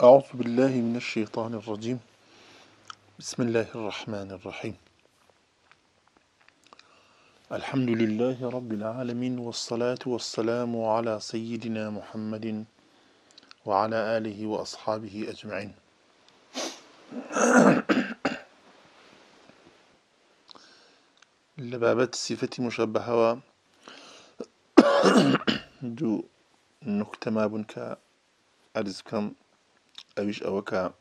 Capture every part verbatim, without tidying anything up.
أعوذ بالله من الشيطان الرجيم. بسم الله الرحمن الرحيم. الحمد لله رب العالمين، والصلاة والسلام على سيدنا محمد وعلى آله وأصحابه أجمعين. لبابت صفة مشبهة دو نكتة ما بنك أرزكم أويش أوكا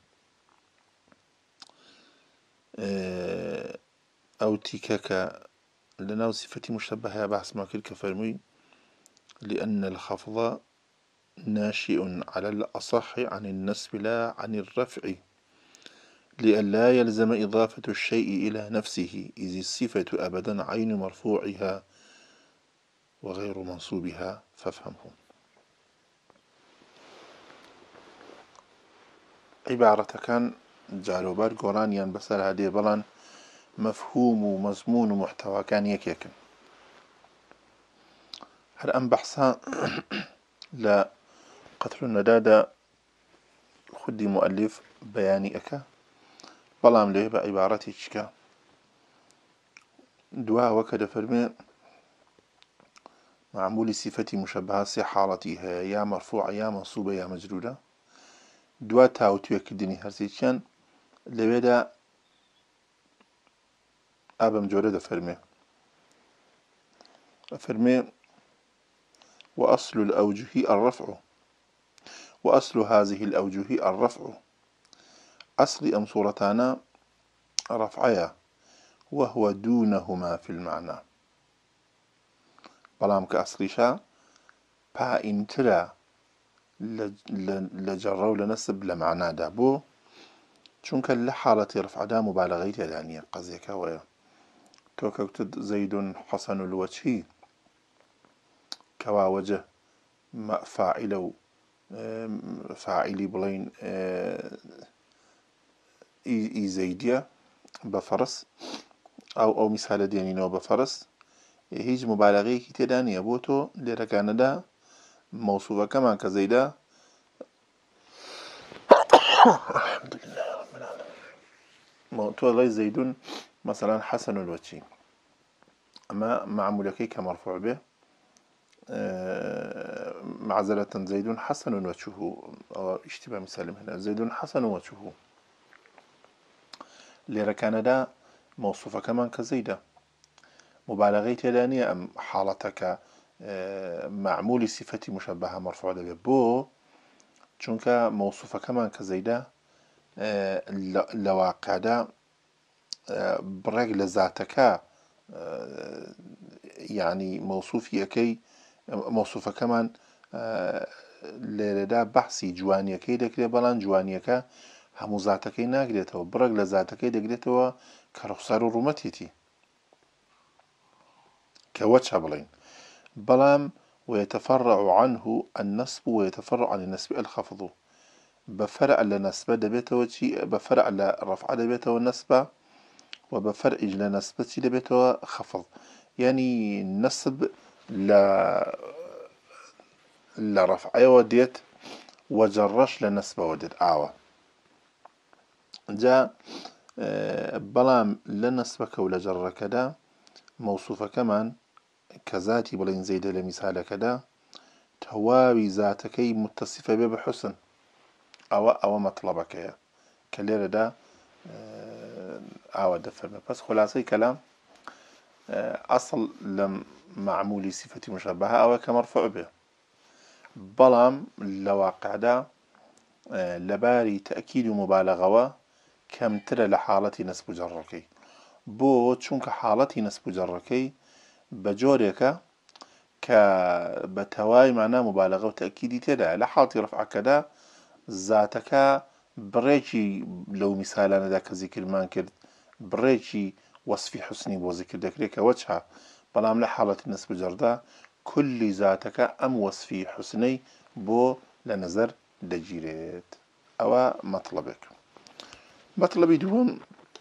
أو تيكاكا لنا صفة مشبهة بحث ما كل كفرمي، لأن الخفض ناشئ على الأصح عن النسب لا عن الرفع، لئلا يلزم إضافة الشيء إلى نفسه، إذ الصفة أبدا عين مرفوعها وغير منصوبها، فافهمه. عبارة كان جالوبار قرانيان بسر هذه بلان مفهوم ومضمون ومحتوى كان يكيكن. هل أن بحثا لا قتل الندادة خدي مؤلف بياني أكا بلام ليه بعبارتي شكا دعاء وكذا فرمي معمول صفة مشبهة سي حالتها يا مرفوعة يا منصوبة يا مجرورة. دوا تاوتوية كدني هرسيشان لبدا أبم جورة فرمي فرمي وأصل الأوجه الرفع، وأصل هذه الأوجه الرفع، أصل أم صورتانا رفعيا وهو دونهما في المعنى. بلام كأصليشا با انترا لجروا لنسب لمعنى دابو چونك لحالة رفع دا مبالغية يعني قصدك ويا توكوت زيد حسن الوجه كوا وجه ما فاعل فاعلي بلين اي زيدية بفرس او او مثال ديني نو بفرس هيج مبالغة كي تداني بوتو لركان دا موصوفة كمان كزيدا. الحمد لله رب العالمين. موتو غير زيد مثلا حسن الوجه، أما معمولكي كمرفوع به معزلة زيد حسن وجهه، أو اشتباه مسالم هنا زيد حسن وجهه لركان دا موصوفة كمان كزيدة مبالغة تدانية أم حالتك معمول صفة مشبهة مرفوع به بو چونك موصوفة كمان كزيدة لواقع دا برق لذاتك يعني موصوف يكي موصوفة كمان لێرەدا بەحسی جوانیەکەی دەکرێت، بەڵام جوانیەکە هەموو زاتەکەی ناگرێتەوە، بڕێک لە زاتەکەی دەگرێتەوە کە ڕوخسار و ڕوومەتێتی کە وەچە بڵین. بەڵام ويتفرع عنه النسب ويتفرع عن النسب الخفض، بفرع لە نەسبە دەبێتەوە چی؟ بفرع لە ڕەفعە دەبێتەوە نەسبە، وبفرع لە نەسبە چی دەبێتەوە؟ خفض. يعني نسب لا لرفع وديت وجرش لنسبة وديت آوة جاء بلام لنسبة كولا جر كدا موصوفة كمان كذاتي بلين زيد لمثال كدا تواوي ذاتكي متصفة به بحسن أو أو مطلبك يا كليرة دا آوة دفرنا. بس خلاصي كلام أصل لم معمولي صفة مشابهة أو كمرفوع به، بلام لواقع دا لباري تأكيد مبالغة كم ترى لحالة نسب جركي بو چونك حالة نسب جركي بجورك كبتواي معناه مبالغة وتأكيد تدا لحالة رفع كدا ذاتك بريكي لو مثالا ذاك ذكر ما كرت بريكي وصفي حسني بو ذكر ذكرك وجهه، بلام لحالة نسب جردا كل ذاتك أم وصفي حسني بو لنظر دجيرت أو مطلبك. مطلبي دوم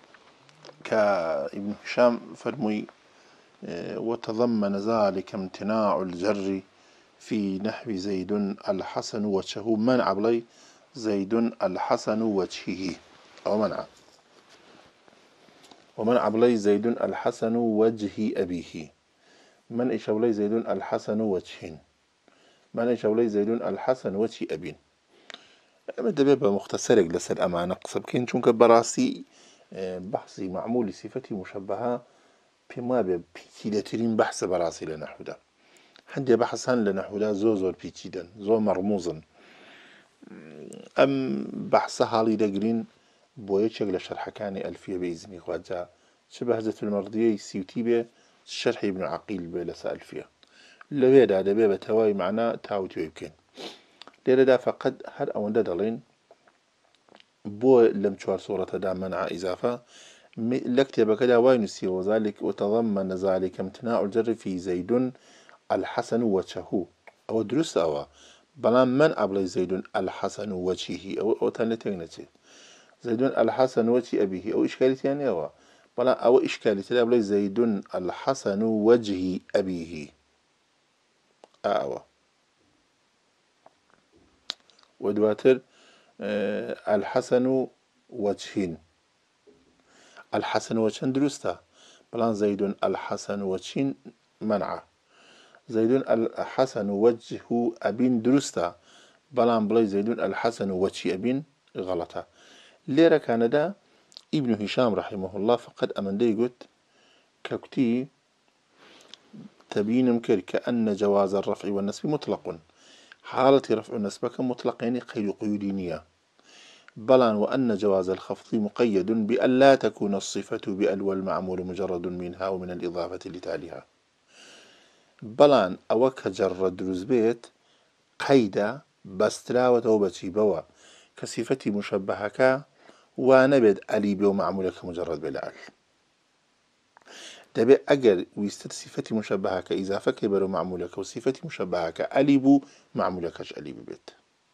كابن هشام فرمي وتضمن ذلك امتناع الجر في نحو زيد الحسن وجهه منع بلي زيد الحسن وجهه أو منع ومنع بلي زيد الحسن وجه أبيه من إيش بلي زيد الحسن وجه من إيش بلي زيد الحسن وجه أبين دبيبة مختصرة لسر أمانة قصب كين شونك براسي بحثي معمول صفتي مشبهة بما بيتيلترين بحث براسي لنحو ده عندي بحثا لنحو ده زو زور بيتيدن زو مرموزا أم بحث حالي دقرين بويتشك لشرح كاني ألفية بإذن خواجة شبه المرضية سيوتي به شرح ابن عقيل بلسا ألفية لبيدا دبيبة تواي معنا تاوتي يمكن ليرة دا فقد هر أون دلين بو لم تشوار صورة دا منع إضافة لكتب كذا وينسي وذلك وتضمن ذلك امتناع الجر في زيد الحسن وجهه أو درست أو بلا من أبلي زيد الحسن وجهه أو أو تنتينتي زيد الحسن وجه أبيه أو إشكالية يعني أو بلا أو إشكالية أبلي زيد الحسن وجه أبيه أو ودواتر أه الحسن وجهين الحسن وجهين درسته بلان زيد الحسن وجهين منعه زيد الحسن وجه أبين درسته بلان بلاي زيد الحسن وجه أبين غلطة ليرة كان دا ابن هشام رحمه الله فقد أمن دي قلت ككتي تبين مكر كأن جواز الرفع والنسب مطلق حالة رفع النسب مطلق يعني قيد قيودينية بلان وأن جواز الخفض مقيد بأن لا تكون الصفة بأل والمعمول مجرد منها ومن الإضافة لتاليها بلان أوك جرد رزبيت قيد بستراوة وبتي بوا كصفتي مشبهك ونبد ألي بو معمولك مجرد بالأل دبي أجر ويستر صفتي مشبهك إذا فكبر معمولك وصفتي مشبهك ألي بو معمولكش ألي ببيت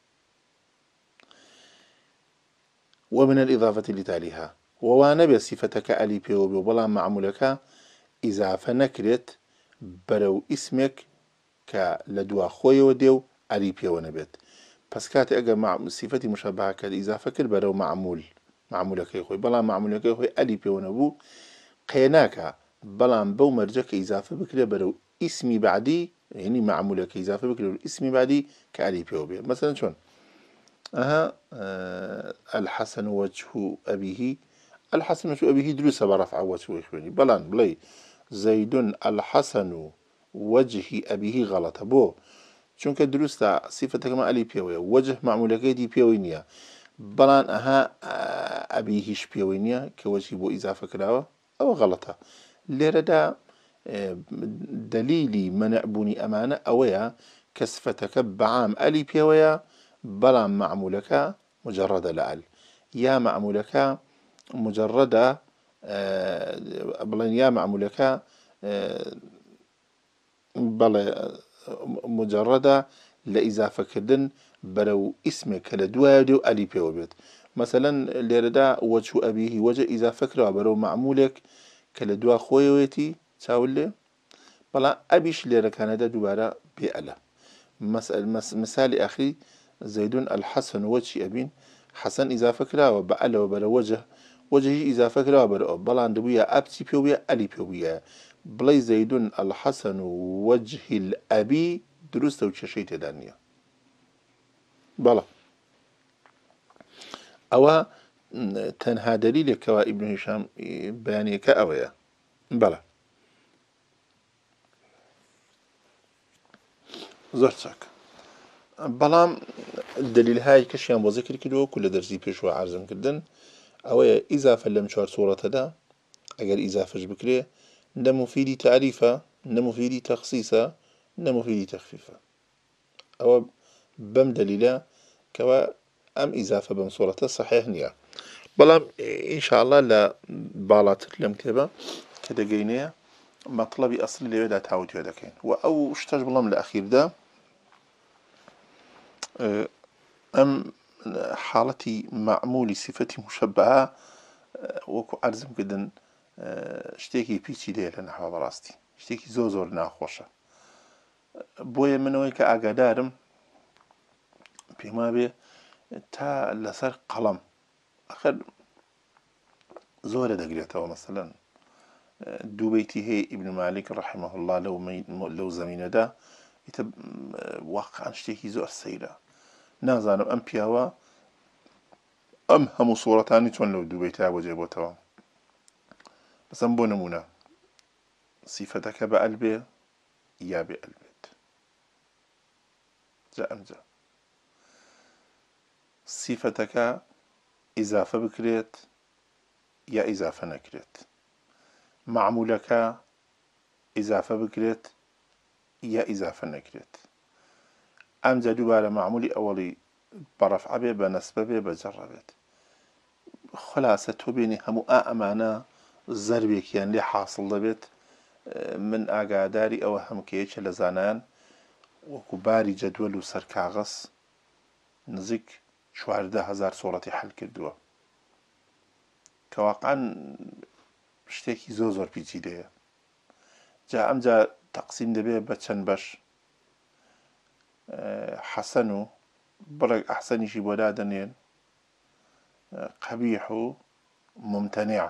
ومن الإضافة لتاليها ووانب صفتك ألي بيو بلا معمولك إذا فنكرت برو اسمك كلدوا خوي وديو ألي بيو نبت بس كات أجا مع صفتي مشابهة كذا إذا فكر برو معمول معمولك يخوي بلا معمولك يخوي ألي بيو نبو قيناك بلا بو مرجك إضافة بكرة برو اسمي بعدي يعني معمولك إضافة بكرة اسمي بعدي كألي بيو بي مثلا شون أها أه الحسن وجه أبيه الحسن وجه أبيه دروس برفع وجه إخواني بلان بلي زيد الحسن وجه أبيه غلط بو چونك دروستا صفتك ما ألي بيوية وجه معمولك دي بيوينيا بلان أها أبيهش بيوينيا كوجه بو إضافة كراوة أو غلطة ليردا دليلي منع بني أمانة أويا كصفتك بعام ألي بيوية بلان معمولك مجرد لأل يا معمولك مجرد بلان يا معمولك بلا مجردة لإضافة كردن برو اسمك لدوادو ألي بيوبيت مثلا ليردا وجه أبيه وجه إذا فكرة برو معمولك كلدوا خويويتي تاولي بلا أبيش ليرا كان دا دوبارا بيألا مسأل مس مثال أخي زيدون الحسن وجه أبين حسن إذا فكرة وبألا وبرو وجه وجهي إذا فكرة وبرو بلا ندويا أبتي بيوبيا ألي بيوبيا بلاي زيدون الحسن وجه الأبي درست وششيت دانية بلا أو تنها دليل كوا ابن هشام بياني كأويا بلا زرتك بلام الدليل هاي كشيان بذكر كده كل درسي بيشوا عرضم كدن أويا إضافة لم شوار صورة دا أجر إضافة بكري نمو فيدي تعريفة نمو فيدي تخصيصة نمو فيدي تخفيفة أو بم دليلا كوا أم إضافة بم صورة صحيح نيا بلام إن شاء الله لا بالات لم كذا كده جينية مطلبي أصلي اللي بدأ تعود هذا كين وأو اشتاج بلام الأخير ده أم حالتي معمولي صفتي مشبهة وكو أرزم جدا اشتكي بيتي ليه لنحو براستي اشتكي زوزور ناخوشة بويا منوي كأقدارم بما بي تا لسر قلم آخر زۆرە دەگرێتەوە مەسەلەن دوو بەیتی هەیە ئیبن مالک ڕەحیمەه الله لەو لەو زەمینەدا ئیتر واقعان شتێکی زۆر سەیرە نازانم ئەم پیاوە ئەم هەموو سوورەتانی چۆن لەو دوو بەیتا بۆ جێبۆتەوە بەسەم بۆ نمونە سیفەتەکە بە ئەل بێ یا بێ ئەل بێت جا ئەمجا سیفەتەکە ئیزافە بکرێت یا ئیزافە نەکرێت معمولەکە ئیزافە بکرێت یا ئیزافە نەکرێت ئەمجا دووبارە معمولی ئەوەڵی بەڕەفعە بێ بە نەسبە بێ بە جەڕە بێت خلاصە تۆ بینی هەموو ئا ئەمانە زەربێکیان لێ حاصڵ دەبێت من ئاگاداری ئەوە هەمکەیەکە لە زانایان وەکو باری جەدوەل و سەر کاغەس نزیک چواردە هەزار سۆڵەتی حەل کردووە کە واقعان شتێکی زۆر زۆر پیچیلەیە جا ئەمجا تەقسیم دەبێت بە چەند بەش حەسەن و بڕێک ئەحسەنیشی بۆ دادەنێن قەبیح و ممتەنیع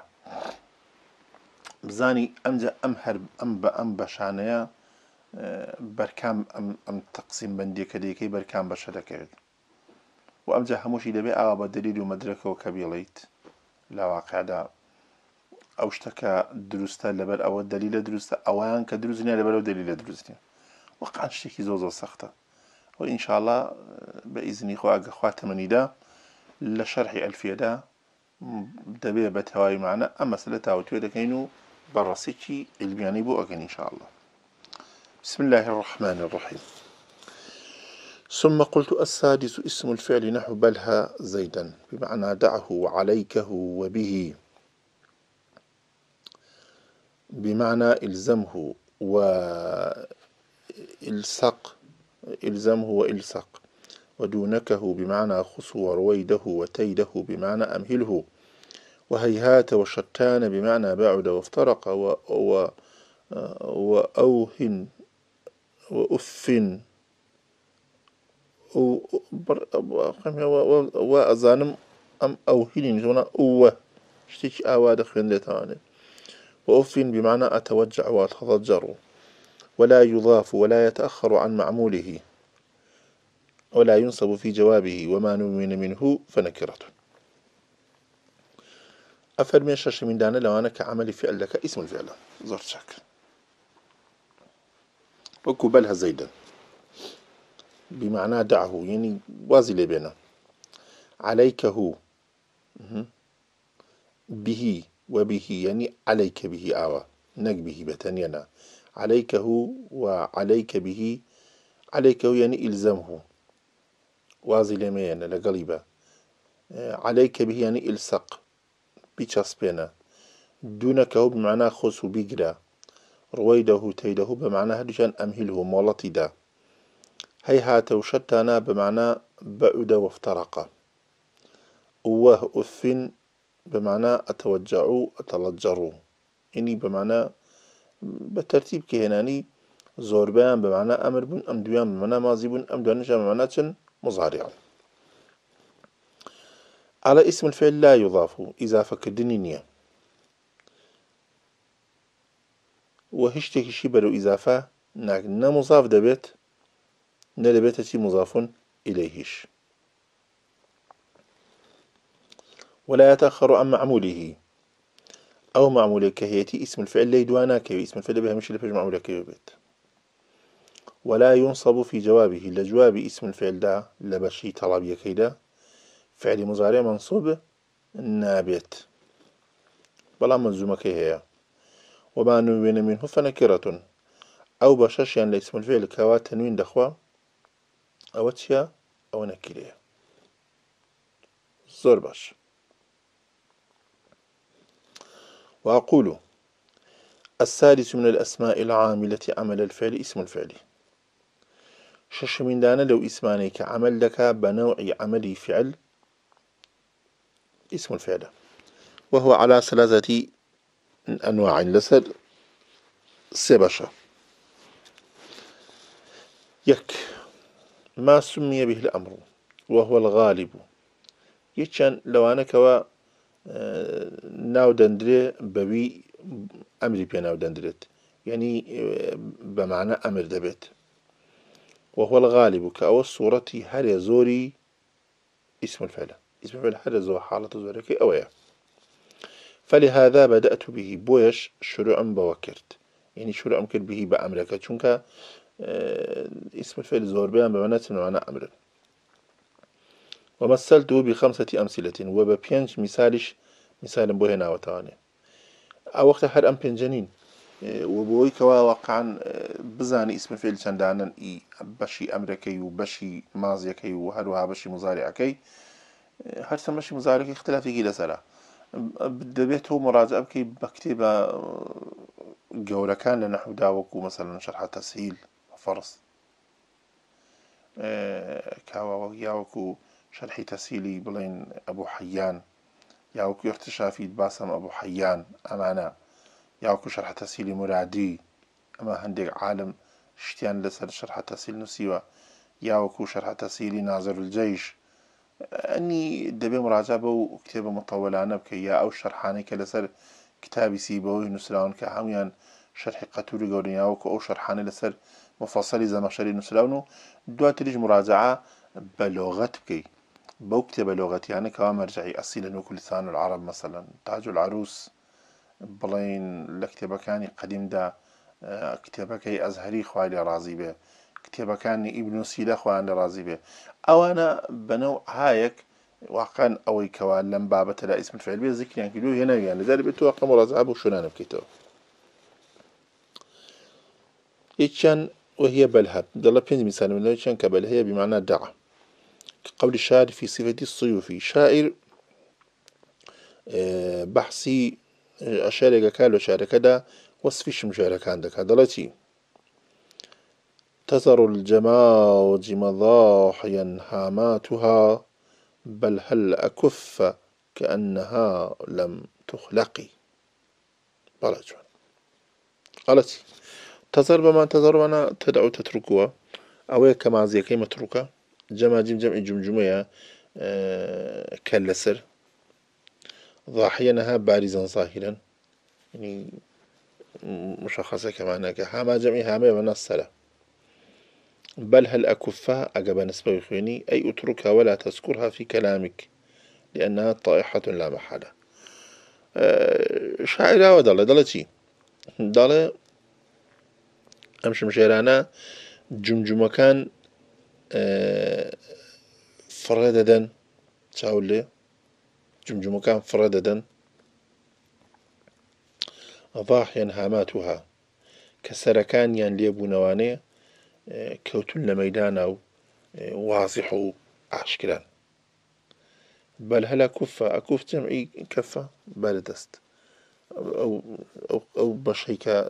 بزانی ئەمجا ئەم هەر ئەم بە ئەم بەشانەیە بەرکام ئەم تەقسیم بەندیەکە دەیەکەی بەرکام بەشە دەکەوێت و ئەمجا هەمووشی دەبێ ئاوا بە دلیل و مەدرەکەوە کە بێڵیت لە واقعدا ئەو شتەکە دروستە لەبەر ئەوە دلیلە دروستە ئەویان کە دروست نییە لەبەرەوە دلیلە دروست نییە واقعان شتێکی زۆر زۆر سەختە و ئینشاءڵڵا بە ئیزنی خوا ئەگە خوا تەمەنیدا لە شەرحی ئەلفیەدا دەبێ بە تەواوی معنە ئەم مەسەلە تاوتوێ دەکەین و بەڕەسێکی علمیانەی بۆ ئەگەن ئینشاءڵڵا. بسم الله الرحمن الرحيم. ثم قلت السادس اسم الفعل نحو بلها زيدا بمعنى دعه وعليكه وبه بمعنى إلزمه وإلصق إلزمه وإلصق ودونكه بمعنى خص ورويده وتيده بمعنى أمهله وهيهات وشتان بمعنى بعد وافترق وأوهن وأف وأزانم أم أوهن هنا أوه شتيك آواد خندتان وأف بمعنى أتوجع وأتضجر ولا يضاف ولا يتأخر عن معموله ولا ينصب في جوابه وما نمن منه فنكرة. أفرمي شش من دانا لو أنا كعمل فعل لك اسم الفعل زرت شك وكبلها زيدا بمعنى دعه يعني وازل بينا عليك هو به وبه يعني عليك به آوى نك به بتنينا عليك هو وعليك به عليك هو يعني إلزمه وازل مينا لقليبة عليك به يعني إلصق بيشاسبينا دونك هو بمعنى خصو بيقرا رويده تيده بمعنى هدشان أمهله مولطي دا هيهات وشتانا بمعنى بعد وافترق واه أثن بمعنى أتوجعوا أتلجروا إني بمعنى بالترتيب كهناني زوربان بمعنى أمر بن أم دوان بمعنى ماضي بن أم دوان بمعنى مضارع. على اسم الفعل لا يضاف إضافة كدنينية وهشتكي شي برو إضافة نا مضاف دبيت نا دبيت شي مضاف إليهش ولا يتأخر عن معموله أو معموله كهيتي اسم الفعل ليدوانا كي اسم الفعل بها مش اللي في معموله كي بيت ولا ينصب في جوابه لجواب اسم الفعل ده لبشي طلبية كيدا فعل مضارع منصوب نابت بلا منزومة كي هي وما نوين منه فنكرة أو بشاش يعني لاسم الفعل كوا تنوين دخوا أو تشيا أو نكرية زور باش. وأقول السادس من الأسماء العاملة عمل الفعل اسم الفعل شش من دانا لو اسماني كعمل لك بنوع عملي فعل اسم الفعل وهو على ثلاثة أنواع لسر سبشة. يك ما سمي به الأمر وهو الغالب يتشان لو أنا كوا ناو دندري بوي أمري بيا ناو دندريت يعني بمعنى أمر دبيت وهو الغالب كأو الصورة هل زوري اسم الفعل اسم الفعل هل زور حالة زورك أويا فلهذا بدأت به بويش شروعا بوكرت يعني شروعا ممكن به بأمرك چونك اسم الفعل زور بيان بمعنى معنى أمر ومثلته بخمسة أمثلة وببينج مثالش مثال بوهنا وتعالى أو وقت هر أم بينجنين وبوي كوا واقعا بزاني اسم الفعل چندانا إي بشي أمريكي وبشي مازيكي وهروها بشي مزارعكي هر سمشي مزارعكي اختلافي كي لسلا دبيته مراجعة بكي بكتيبة جورة كان لنحو داوكو مثلا شرح تسهيل فرص كاوا ياوكو شرحي تسهيلي بلين أبو حيان ياوكو اختشافي باسم أبو حيان أمانة ياوكو شرح تسهيلي مرادي أما هندق عالم شتيان لسر شرح تسهيل نسيوة ياوكو شرح تسهيلي ناظر الجيش أني دبي مراجعة بو كتابة مطولانة بكي يا أو شرحاني كلسر كتابي سيبوي نسلاون كهميان شرح قتوري قولي ياوكو أو شرحاني لسر مفصلي زمخشري نسلاونو دوات ليج مراجعة بلغت بكي بو كتابة لغتي يعني كوا مرجعي أصيلا وكل لسان العرب مثلا تاج العروس بلين لكتابة كاني قديم دا كتابة كي أزهري خوالي رازي به كتابة كاني ابن سيلا خوالي رازي به أو أنا بنوع هايك واقعا أوي كوان لم بابة لا اسم الفعل به ذكر يعني كيلو هنا يعني ذلك بتوقع مراجعة بوشنان بكتاب إيشان وهي بلهب دل بينز مثال من إيشان كبلهية بمعنى دعا كقول الشاعر في صفة الصيوفي شاعر بحثي أشارك كالو شارك دا وصفش مشارك عندك هذا تزر الجماوج مضاحيا هاماتها بل هل أكف كأنها لم تخلقي قالت قالت تزر بما تزر أنا تدعو تتركها أو كما زي كي متروكة جمع جم جمع جمجمية أه كالسر ضاحينها بارزا ظاهرا يعني مشخصة كما هناك هاما جمع هاما من الصلاة بل هل أكفها أجب نسبة خويني أي أتركها ولا تذكرها في كلامك لأنها طائحة لا محالة أه شاعرة ودالة دالتي دالة أمشي مشيرانا جمجمة كان أه فرددا تقول جمجمة كان فرددا ضاحيا هاماتها كسركان ين ليبونواني أه كوتن لميدانا واضح أشكرا بل هل كفة أكف جمعي كفة بل دست أو أو أو بشيكا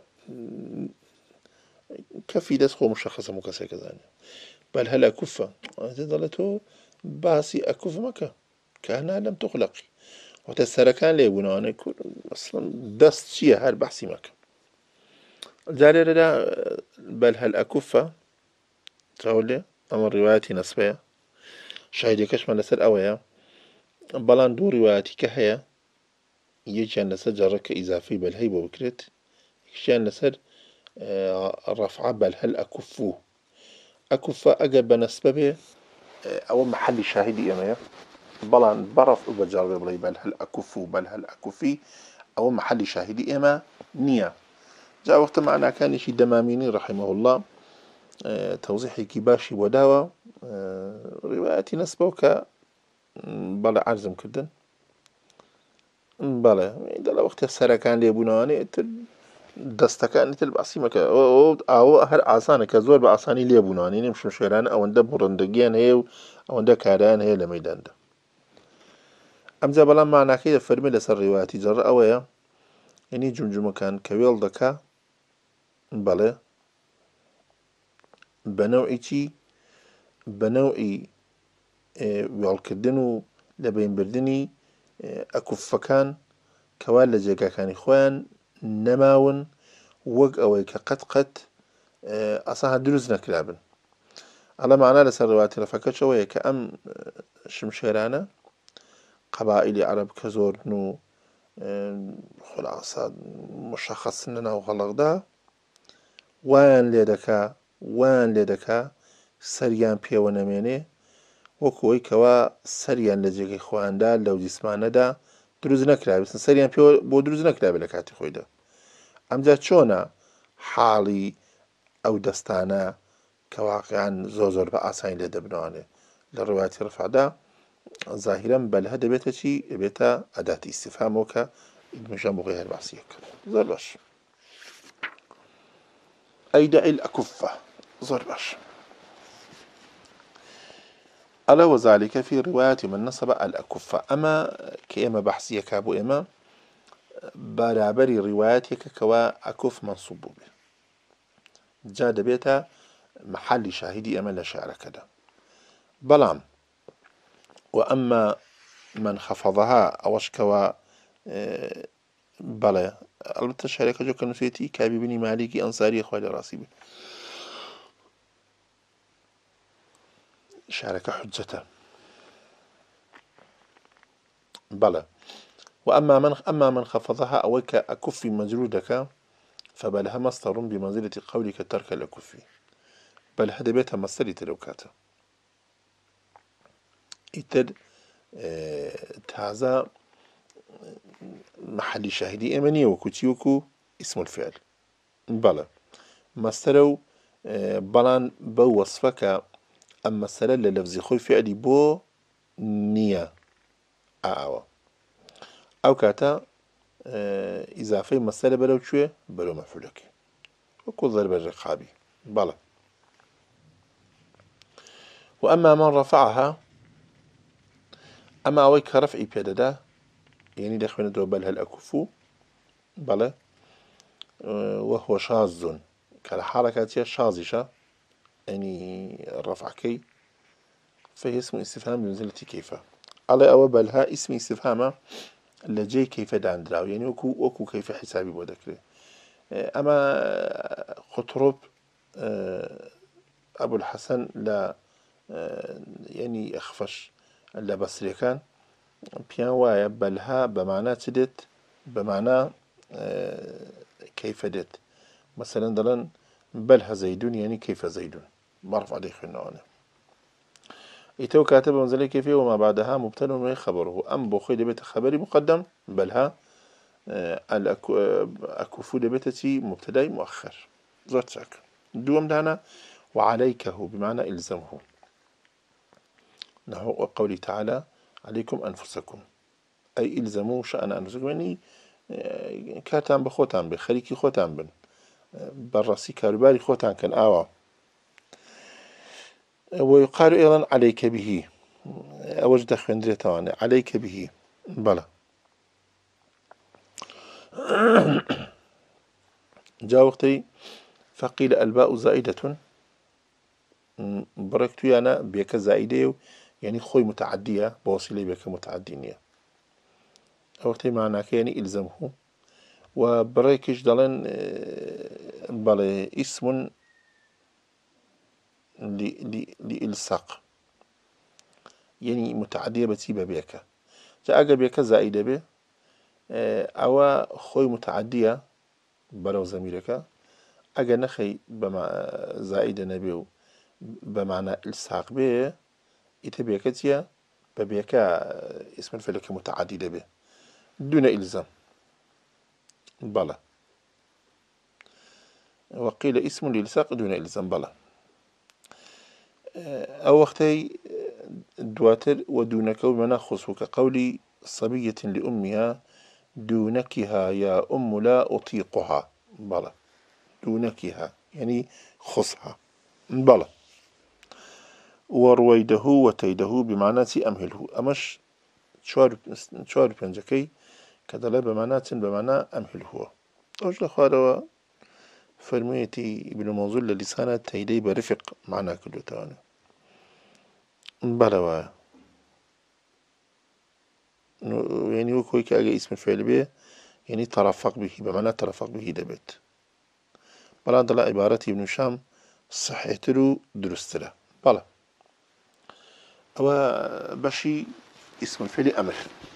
كفي دست خو مشخصة مكسر كذاني بل هل كفة تظلته باسي أكف مكة كأنها لم تخلق وتسرى كان ليبونا أنا يكون أصلا دست شيء هل بحسي مكة جاري ردا بل هل أكفة تقول أمر روايتي نسبية شاهدي كشمل لسر أويا بلان دو رواياتي كهيا يجان لسر جرك إضافي بل هي بوكرت يجان لسر الرفعة بل هل أكفوه أكفة أقرب نسبة أو محل شاهدي أمية بلان برف وبجرب بلي بل هل أكفو بل هل أكفي أو محل شاهدي أما نية جاء وقت معنا كان شي دماميني رحمه الله توضيحي كباشي وداوة رواياتي نسبوك بلا عرزم كردن بلا إذا وقت السركان ليبوناني دستەکانی تر باسی مەکە ئەوە هەر ئاسانە کە زۆر بە ئاسانی لێبوونانی نیم شێرانە ئەوەندە بڕندگیان هەیە و ئەوەندە کارایان هەیە لە مەیداندا ئەمجا بەڵام معناکەی دەفەرمێ لەسەر ڕێواتی جەڕ ئەوەیە یعنی جمجمەکان کە وێڵ دەکا بەڵێ بەنەوعی چی بەنەوعی وێڵکردن و لەبینبردنی ئەکوفەکان کەوا لە جێگاکانی خۆیان نەماون وەک ئەوەی کە قەت قەت ئەسا دروست نەکرابن على معنى لسر رواتي رفعك شوية كأم شمشيرانة قبائل عرب كزورنو خلاصة مشخص لنا وغلق ده وان لێدەکا وان لێدەکا سەریان پێوە نەمێنێ وەکوەوەی کەوا سەریان لە جێگەی خۆیاندا لەو جیسمانەدا دروست نەکرابێتن سەریان پێوە بۆ دروست نەکرابێت لە کاتی خۆیدا ئەمجا چۆنە حاڵی ئەو دەستانە کە واقعیان زۆر زۆر بە ئاسانی لێ دەبنەوانێ لە ڕواتی ڕفعدا ظاهرا بەلهە دەبێتە چی دەبێتە ئەداتی ئیستیفهامەوە کە مژان بۆ غێر باسیەکە زۆر باش أيدع الأكفة زور باش ألا وذلك في رواية من نصب الأكفة أما كإما بحثية كابو إما برابر رواياتك كوا أكف منصوب به جاد بيتا محل شاهدي أما لا شعر كذا بلام وأما من خفضها أوش كوا بلا البته شارك جو كنسيتي كابي بني مالكي أنصاري أخوالي راسي بي شارك حجته بلى وأما من أما من خفضها أو كأكف مجرودك فبلها مصدر بمنزلة قولك ترك الأكف بل هذا بيتها مصدر تلوكاته إتد اه تازا محل شاهدي إيمانية وكتيوكو اسم الفعل بلى مصدرو اه بلان بو وصفك أما السلال للفظ خوي فعلي بو نية أعوى أو كاتا اه إضافة مسألة بلو شوي بلو مفعولك وكل ضرب الرقابي بلى وأما من رفعها أما أويك رفعي بيددا يعني دخلنا دو بلها الأكفو بلى اه وهو شاذ كالحركة شاذشة يعني الرفع كي فهي اسم استفهام بمنزلة كيف على أو بلها اسم استفهام لجي كيف داندراو يعني وكو وكو كيف حسابي بودكري أما خطرب أبو الحسن لا يعني أخفش لا بصري كان بيان وايا بلها بمعنى تدت بمعنى كيف دت مثلا دلن بلها زيدون يعني كيف زيدون معرف عليه خنانه إتو كاتب منزلي كيفية وما بعدها مبتدا من خبره أم بخيل بيت خبري مقدم بلها الأكفو بيتتي مبتدا مؤخر زرت شك دوم دانا وعليكه بمعنى إلزمه نحو قوله تعالى عليكم أنفسكم أي إلزموا شأن أنفسكم يعني كاتان بخوتان بخريكي خوتان بن براسي كارباري خوتان كان آوا ويقال أيضا عليك به أوجد خندرة تواني عليك به بلى جاء وقتي فقيل الباء زائدة بركتو أنا بيك زائدة يعني خوي متعدية بوصلة بيك متعدينية وقتي معناه يعني إلزمه وبريكش دلن بلى اسم لإلصاق يعني متعدية بتيبه بيك جاء بيك زائدة به أو خوي متعدية بلو زميلك أجا نخي بما زائدة نبيه بمعنى إلصاق به إتبيكتيا ببيك اسم الفلك متعددة به دون إلزام بلى وقيل اسم لإلصاق دون إلزام بلى أو وقتي دواتر ودونك ومنا خصوك قولي صبية لأمها دونكها يا أم لا أطيقها بلى دونكها يعني خصها بلى ورويده وتيده بمعنى أمهله أمش شوار شوار بنجكي كذا بمعنى بمعنى أمهله أجل خاروا فرميتي ابن منظور للسانة تيدي برفق معنى كله تاني بلوا يعني هو كوي كأجا اسم الفعل به يعني ترفق به بمعنى ترفق به دبت بلا دلا عبارتي ابن شام صحيت له درست له بەڵێ ئەوە بەشی اسم الفعل أمر.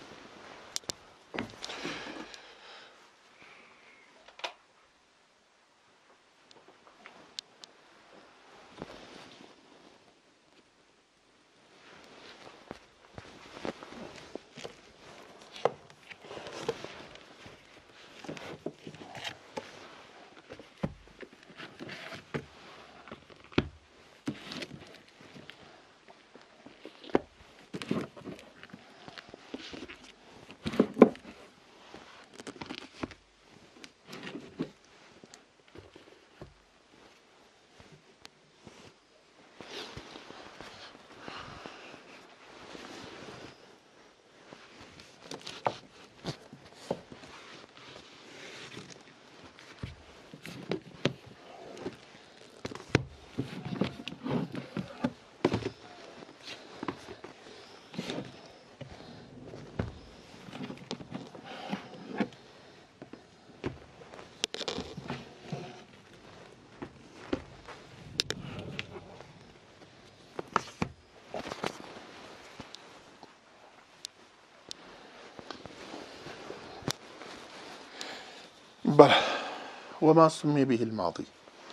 بلى وما سمي به الماضي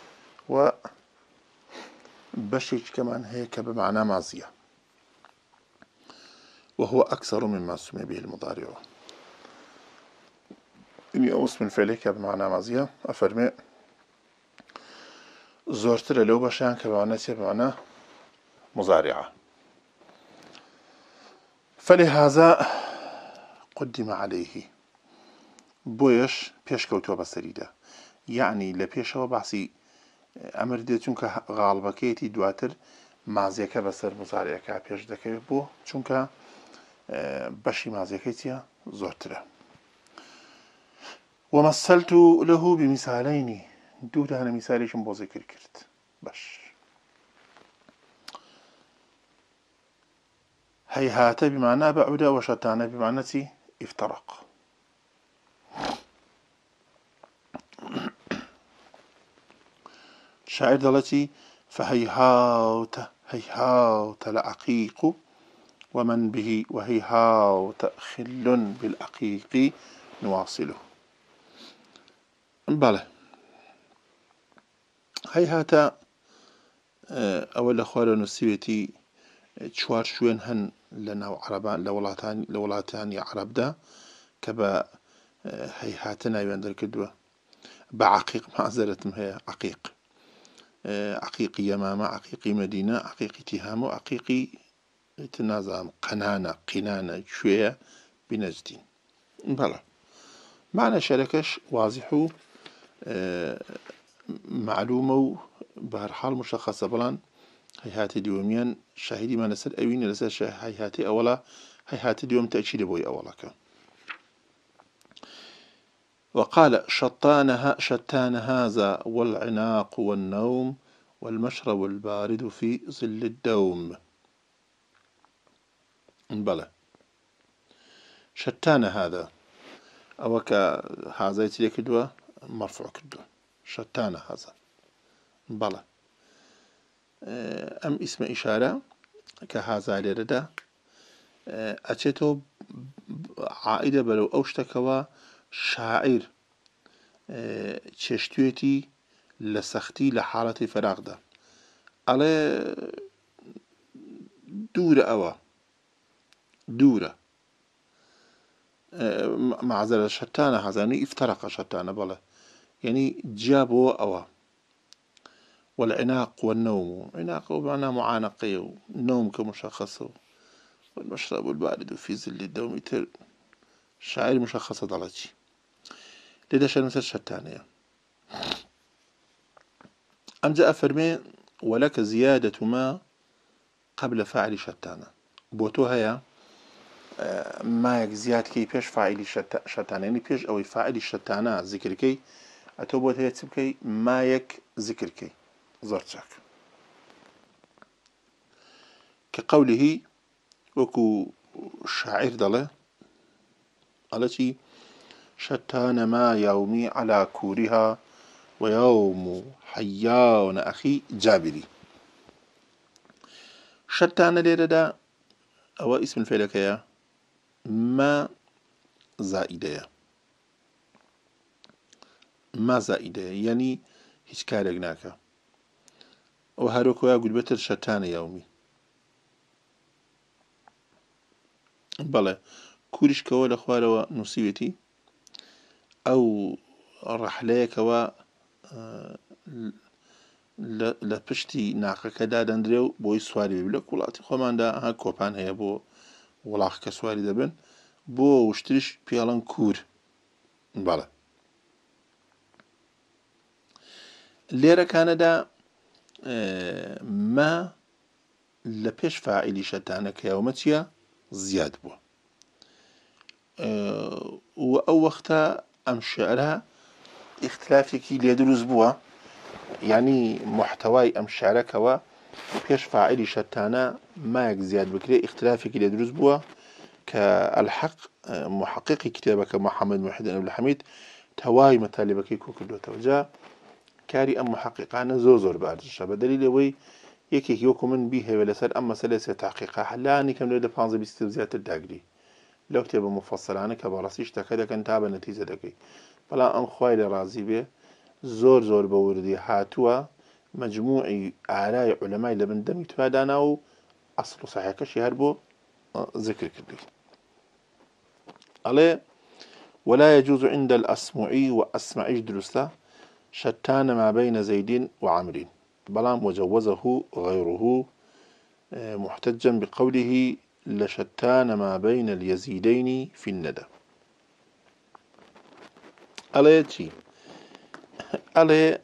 وبشج كمان هيك بمعنى ماضية وهو أكثر مما سمي به المضارع. إني أوس من فعلك بمعنى ماضية أفرمي زورتر لو بشان كبمعنى بمعنى مضارعة، فلهذا قدم عليه بويش بيش كوتوا بسريدة، يعني لبيش هو بحسي أمر دي چونك غالبكيتي دواتر مازيكا بسر مضارعك بيش دكي بو چونك بشي مازيكيتيا زورتره. ومثلت له بمثالين دو دانا مثالي شن بو ذكر كرت باش. هيهات بمعنى بعد وشتان بمعنى افترق. شاعر دلتي فهيهات هيهات لعقيق ومن به وهيهات خل بالعقيق نواصله. بله هيهات أول أخوار نسيتي شوار شوين هن لنا عربان لولاتان لولاتان عرب دا كبا هيهاتنا يندر كدوة بعقيق معذرة هي عقيق عقيقي يمامة عقيقي مدينة عقيقي تهام عقيقي تنازم قنانة قنانة شوية بنجدين. بلى معنى شركش واضح معلومة بهرحال مشخصة بلان هيهات ديوميا شاهدي ما نسل أوين لسل هيهاتي أولا هيهات ديوم تأكيد بوي أولك. وقال شطانها شتان هذا والعناق والنوم والمشرب البارد في ظل الدوم. بلى شتان هذا أو هذا يتلي كدوة مرفوع كدوة شتان هذا. بلى أم اسم إشارة كهذا لردا أتيتو عائدة بلو أوشتكوا شاعر تشتويتي لسختي لحالة فراغ ده على دورة أوا دورة معذرة شتانة هذا يعني افترق شتانة بلا يعني جابوا أوا. والعناق والنوم عناق بمعنى معانقة والنوم كمشخص والمشرب البارد في ظل الدوم شاعر مشخصة ضلتي لدى مثل شتانية. أم جاء فرمي ولك زيادة ما قبل فاعل شتانة بوتو هيا ما يك زياد كي بيش فاعل شتانة يعني بيش أو فاعل الشتانة ذكر كي أتو بوتو هيا تبكي ما يك ذكر كي زرتك كقوله وكو شاعر ضله التي شتان ما يومي على كورها ويوم حيان أخي جابري. شتان ليردا أو اسم الفعل كيا ما زائدة ما زائدة يعني هیچ کارێک ناکە ئەو هەروەکوە گولبەتر شەتانە یاومی بەڵێ کوریشکەوە لە خوارەوە نووسیوێتی ئەو ڕەحلەیەکەوە لە پشتی ناقەکەدا دەندرێ و بۆی سواری بێ لە وڵاتی خۆماندا ها کۆپان هەیە بۆ وڵاق کە سواری دەبن بۆ وشتریش پێڵەن کوور بەڵێ لێرەکانەدا ما لە پێش فاعیلی شەتانەکە یاومە چییە زیاد بووە و ئەو وەختە ئەم شعرە اختلافێکی لێ دروست بووە یعنی محتەوای ئەم شعرەکەوە پێش فاعیلی شەتانە مایەک زیاد بکرێ اختلافێکی لێ دروست بووە کە الحق محققی کتێبەکە محەممەد محیدین عەبدولحەمید تەواوی مەتالیبەکەی کۆ کردوێتەوە جا کاری ئەم محققانە زۆر زۆر بارزشە بە دەلیلەوەی یەکێکی وەکو من بیهێوە لەسەر ئەم مەسەلەی سێ تاقیقا هەلانی کەم لێ لە پانزە بیست زیاتر داگری لەو کتێبە مفەسەلانە کە بەڕاستی شتەکە دەکەن تا بە نەتیجە دەکەی بەڵام ئەم خوای لە ڕازی بێ زۆر زۆر بە وردی هاتووە مجموعی ئارای عولەمای لە بن دەمی توادانا و ئەسڵ و سەحیحەکەشی هەر بۆ ذکر کردی ئەڵێ ولا يجوز عند الأسمعي وأسمعيش درسته شتان ما بين زيد وعمر بلام وجوزه غيره محتجا بقوله لشتان ما بين اليزيدين في الندى ألا يتشي ألا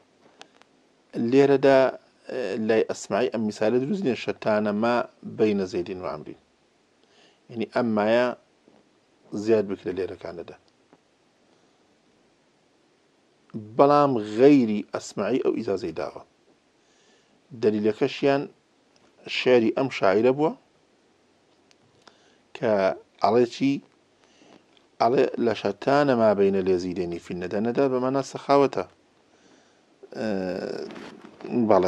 ليردا لا أسمعي أم مثال دروزين شتان ما بين زيد وعمر يعني أما يا زياد بكرة ليرة كاندا بەڵام غەیری ئەسمعی ئەو ئیجازەی داوە دەلیلەکەشیان شعری ئەم شاعیرە بووە کە ئەڵێ چی ئەڵێ لە شەتانە ما بەینە اليەزیدەینی فی الندى نەدا بەمانە سەخاوەتە بەڵێ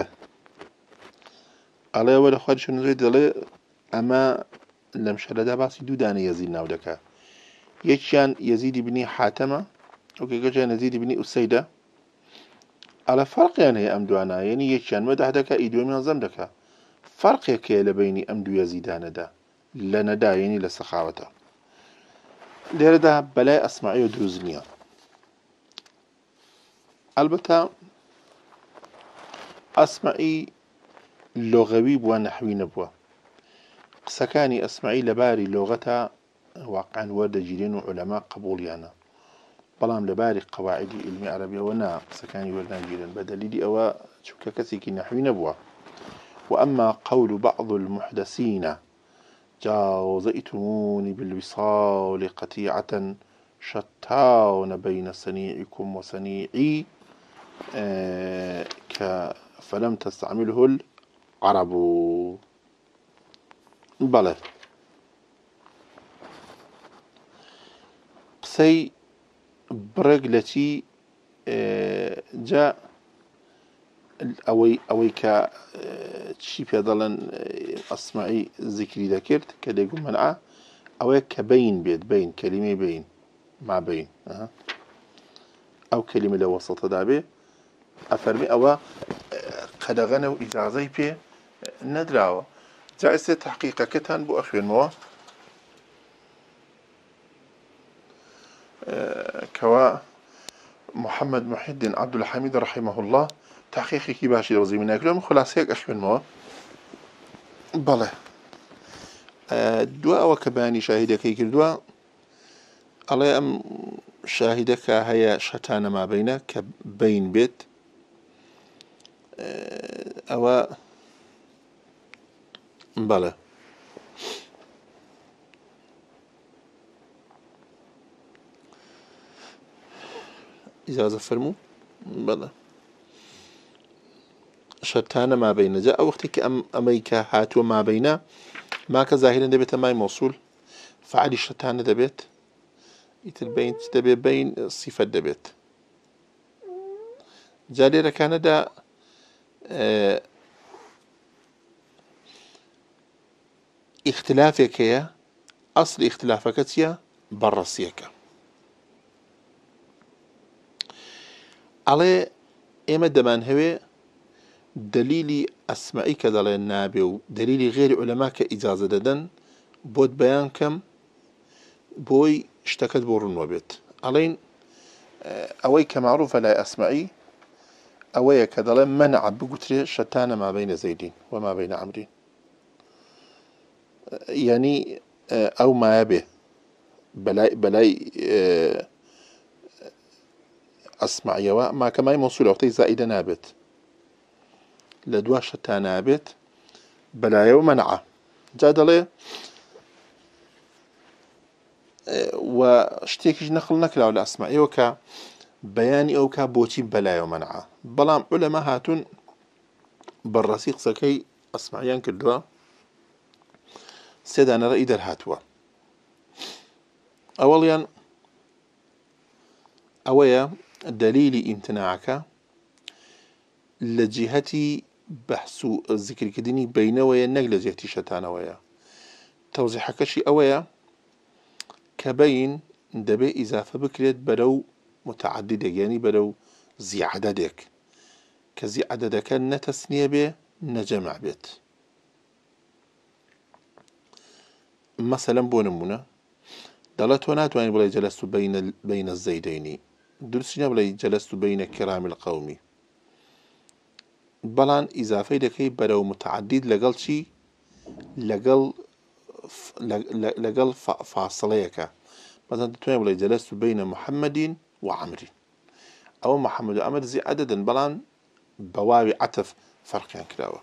ئەڵێ ئەوە لە خوارد شنووری دەڵێ ئەمە لەم شەرەدا باسی دوو دانە یەزید ناو دەکا یەکیان یەزیدی بنی حاتەمە وكيجان يزيد بن أسيدة على فرق يعني أم دوانا يعني يشان مدح دكا إيدو من نظام دكا فرق يكي لبيني أم دو يزيدان دا لندا يعني لسخاوته ليردا بلا أسمعي ودروزنيا البته أسمعي لغوي بوا نحوي نبوا سكاني أسمعي لباري لغتها واقعا ورد جيلين وعلماء قبول يعني بەڵام لەباری قەواعیدی علمی عەرەبیە وەنا قسەکانی وەرناگیرن بە دەلیلی ئەوە چونکە کەسێکی نەحوی نەبووە وأما قول بعض المحدثين جاوزئتموني بالوصال قطيعة شتان بين صنيعكم وصنيعي آه فلم تستعمله العرب بلى قسەی برق التي جاء أوي أوي ك شيء ضلن أسمعي ذكري ذكرت كده يقول منعه أوي كبين بيت بين كلمة بين مع بين أه. أو كلمة لو وسط دابه أفرمي أو قد غنوا إجازة بيه ندراوة جائزة تحقيق كتان بو أخوين موا كوا محمد محيدين عبدالحميد رحمه الله تحقيقي كي باشي دوزي من أكلهم خلاصيك أخوين موا بله دواء وكباني شاهدك يكردوا الله أم شاهدك هيا شتان ما بينك كبين بيت أو بله إجازة فرمو بله شتان ما بين جاء وقتك أم أمريكا هاتوا ما بينا ما كظاهرا دبيت ماي موصول فعل الشتان دبيت يتلبين دبيت بين صفة دبيت جالي كان دا آه اختلافێک هەیە ئەسڵ اختلافەکە چییە؟ بەڕەسیەکە. ئەڵێ ئێمە دەمان هەوێ دلیلی ئەسمعی کە دەڵێن نابێ و دلیلی غێری عولەما کە ئیجازە دەدەن بۆت بەیان کەم بۆی شتەکەت بۆ ڕوونەوە بێت. ئەڵێن ئەوەی کە معروفە لای ئەسمعی ئەوەیە کە دەڵێن مەنع بگوترێ شەتانە ما بەینە زەیدین وما بەینە عەمرین، یعنی ئەو مایە بێ بەلای ئەسمعیەوە ماکە مای مەوسولە وەختەی زائیدە نابێت لە دوا شەتان نابێت بەلایەوە مەنعە. جا دەڵێ و شتێکیش نەقڵ نەکراوە لە ئەسمعیەوە کە بەیانی ئەو کا بۆچی بەلایەوە مەنعە، بەڵام عولەما هاتوون بەڕەسی قسەکەی ئەسمعیان کردووە، سێ دانە ڕەئی دەرهاتووە. ئەوەڵیان ئەوەیە دلیلی ئیمتناعەکە لە جیهەتی بەحس و ذیکرکردنی بەینەوەیە نەک لە جیهەتی شەتانەوەیە. تەوزیحەکەشی ئەوەیە کە بەین دەبێ ئیزافە بکرێت بەرەو متعددێک، یعنی بەرەو زی عەدەدێک کە زی عەدەدەکە نە تەسنیە بێ نە جەمع بێت. مەسەلەن بۆ نمونە دەڵێت تۆ ناتوانین بڵێ جەلەست بەینە الزەیدەینی، دروستی نە بڵێ جەلەست بەینە کرامی القەومی، بەڵام ئیزافەی دەکەی بەرەو متعدد لەگەڵ چی؟ لەگەڵ لەگەڵ فاسڵەیەکە. مەسەڵەن دەتوانێت بڵێ جەلەست بەینە محەممەدین و عەمرین، ئەوە محەممەد و عەمر زی عەدەدن بەڵام بە واوی عەتف فەرقیان کراوە.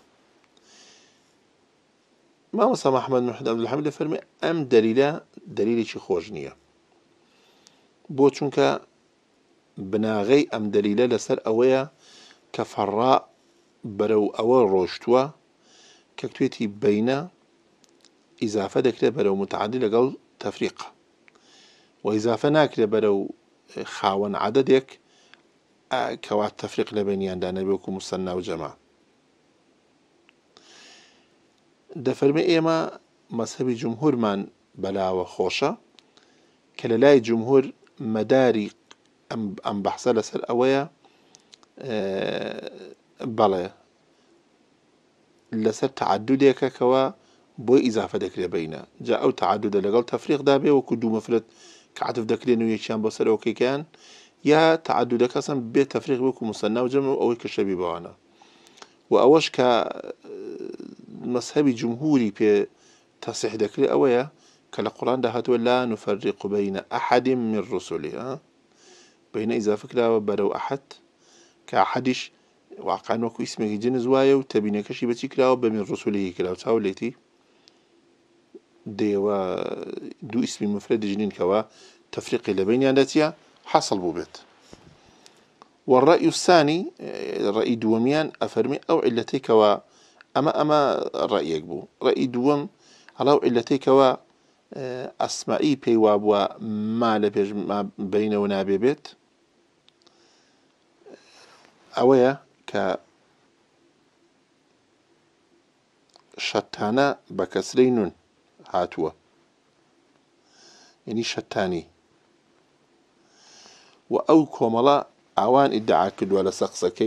مامۆستا محەممەد محمود عەبدولحەمیدە فەرمێ ئەم دەلیلە دەلیلێکی خۆش نییە، بۆ چونکە بناغەی ئەم دەلیلە لەسەر ئەوەیە کە فەڕا بەرەو ئەوە ڕۆشتووە کە توێتی بەینە ئیزافە دەکرێت بەرەو متعدد لەگەڵ تەفریق و ئیزافە ناکرێت بەرەو خاوەن عەدەدێک کەوات تەفریق لە بینیاندا نەبێ وەکو موسەنا و جەمع. دەفەرمێ ئێمە مەذهەبی جومهورمان بەلاوە خۆشە کە لە لای جومهور مەداری ئەم بەحسە لەسەر ئەوەیە بەڵێ لەسەر تعەدودێکە کەوە بۆی ئیزافە دەکرێت بەینە، جا ئەو تعەدودە لەگەڵ تەفریقدا بێ وەکو دوو مەفرەد کە عەتف دەکرێن و یەکیان بۆ سەر ئەوکەیکیان، یا تعەدودەکە ئەسڵەن بێت تەفریق وەکو موسەنا و جەمع و ئەوەی کە شەبیه بەوانە. و ئەوەش کە مەذهەبی جومهوری پێ تەصیح دەکرێت ئەوەیە کە لە قورئاندا هاتووە لا نفەرق بەینە ئەحەد من ڕوسوله، بەینە ئیزافە کراوە بەرەو ئەحەد کە ئەحەدیش واقعاً وەکو ئیسمێکی جنس وایە و تەبینەکەشی بەچی کراوە بە من ڕوسولهی کراوە، چاو لێتی دێوە دوو ئیسمی مفرەدی جنین کەوە تەفریقی لە بینیاندا چییە؟ حەسڵ بوو بێت. والرأي الثاني رأي دوميان أفرمي أو علتي كوا أما أما رأيك بو رأي دوم على علتي كوا أسمعي بيواب وما لبيج ما بين ونابي بيت أويا ك شتانا بكسرين هاتوا يعني شتاني وأو كوملا ئەوان ئیدعا کردووە لە سەقسەکەی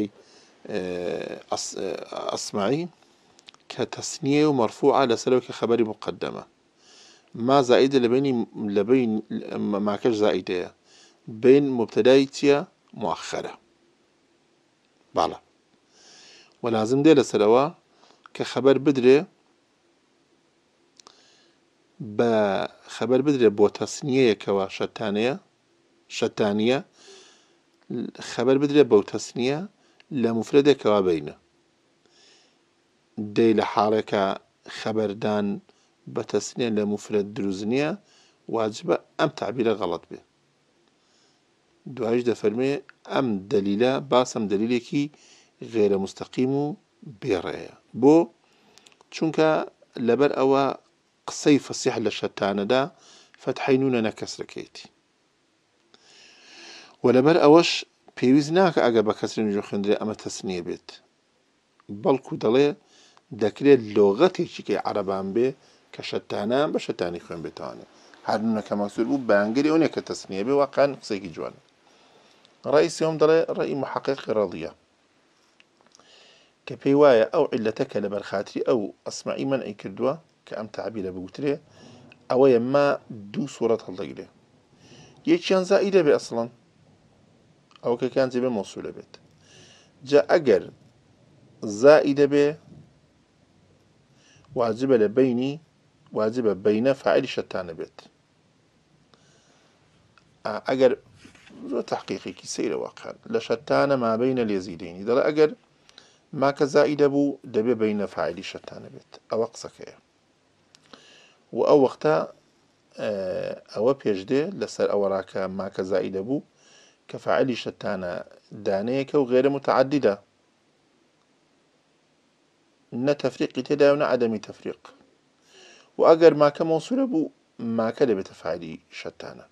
ئەسمعی کە تەسنیە و مەرفوعە لەسەرەوە کە خەبەری مقدمە، ما زائیدە لە بینی لە بین ماکەش زائیدەیە بین مبتەدای چییە؟ مؤخرە. باڵە وەلازم دێ لەسەرەوە کە خەبەر بدرێ بە خەبەر بدرێ بۆ تەسنیەیەکەوە شەتانەیە شەتانیە خەبەر بدرێ بەو تەسنیە لە مفرەدێکەوە بەینە، دەی لە حاڵێکە خەبەردان بە تەسنیە لە مفرەد دروست نییە واجبە ئەم تعبیرە غەڵەت بێ. دوایش دەفەرمێ ئەم دەلیلە باسم دەلیلێکی غێرە مستەقیم و بێڕێیە، بۆ چونکە لەبەر ئەوە قسەی فەسیح لە شەتانەدا فەتحەی نونە نەکەسرەکەیتی، ولەبەر ئەوەش پێویست ناکە ئەگە بە کەسری نوێژ خوێندرێ ئەمە تەسنیە بێت، بەڵکو دەڵێ دەکرێت لۆغەتێکی کەی عەرەبان بێ كشتانا بشتاني خوين بتواني هادونا كمكسور بو بانجري ونيك تسنية بواقعا قصيكي جوان رئيس يوم دلي رأي محقق راضية كبيواية أو علتك لبرخاتري أو أسمعي منعي كردوا كأم تعبير بقوتري أو يما دو صورة هالضيلة يكيان زائدة بي أصلا أو كان زي موصولة بيت جاء أجر زائدة بي واجبة لبيني واجبة بين فاعل شتان بيت أجر تحقيقي كي سير واقعا لشتان ما بين اليزيدين إذا أجر ما كزائدة بو دبي بين فاعل شتان بيت أو أقصك وأو وقتا أو بيجدي لسر أوراك ما كزائدة بو كفاعل شتان دانيك وغير متعددة ن تفريق تدا ون عدم تفريق وأجر ما كموصولة بو ما كده بتفاعلي شتانا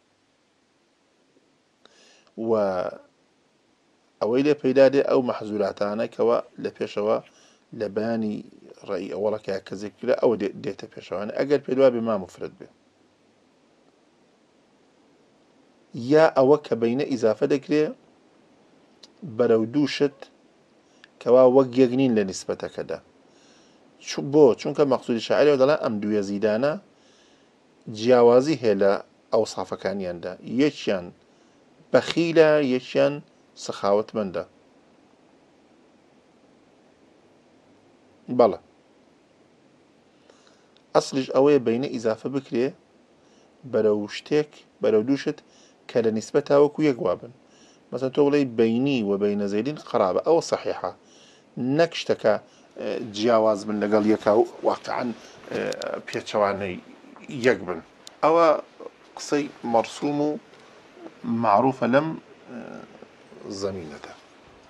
و أويلي بيدادي أو محزولاتانا كوا لبيشوا لباني رأي أولك كذكرة أو دي ديتا بيشوانا أجر بيدوا بما مفرد به يا أوك بين إضافة ذكرى برودوشت كوا وق يجنين لنسبة كذا شو بو چونك مقصود شاعري ودلا أم دو يزيدانا جیاوازی هێلە ئەوسافەکانیاندا یەکیان بەخیلە یەکیان سەخاوەتمەندە بەڵێ ئەسڵیش ئەوەیە بەینە ئیزافە بکرێ بەرەو شتێک بەرەو دووشت کە لە نیسبەتا وەکو یەک وابن مەسەڵەن تۆ بڵێی بەینی و بەینە زەیدین قەرابە ئەوە سەحیحە نەک شتەکە جیاواز بن لەگەڵ یەکا و واقعەن پێچەوانەی یەک بن ئەوە قسەی مەرسووم و معروفە لەم زەمینەدا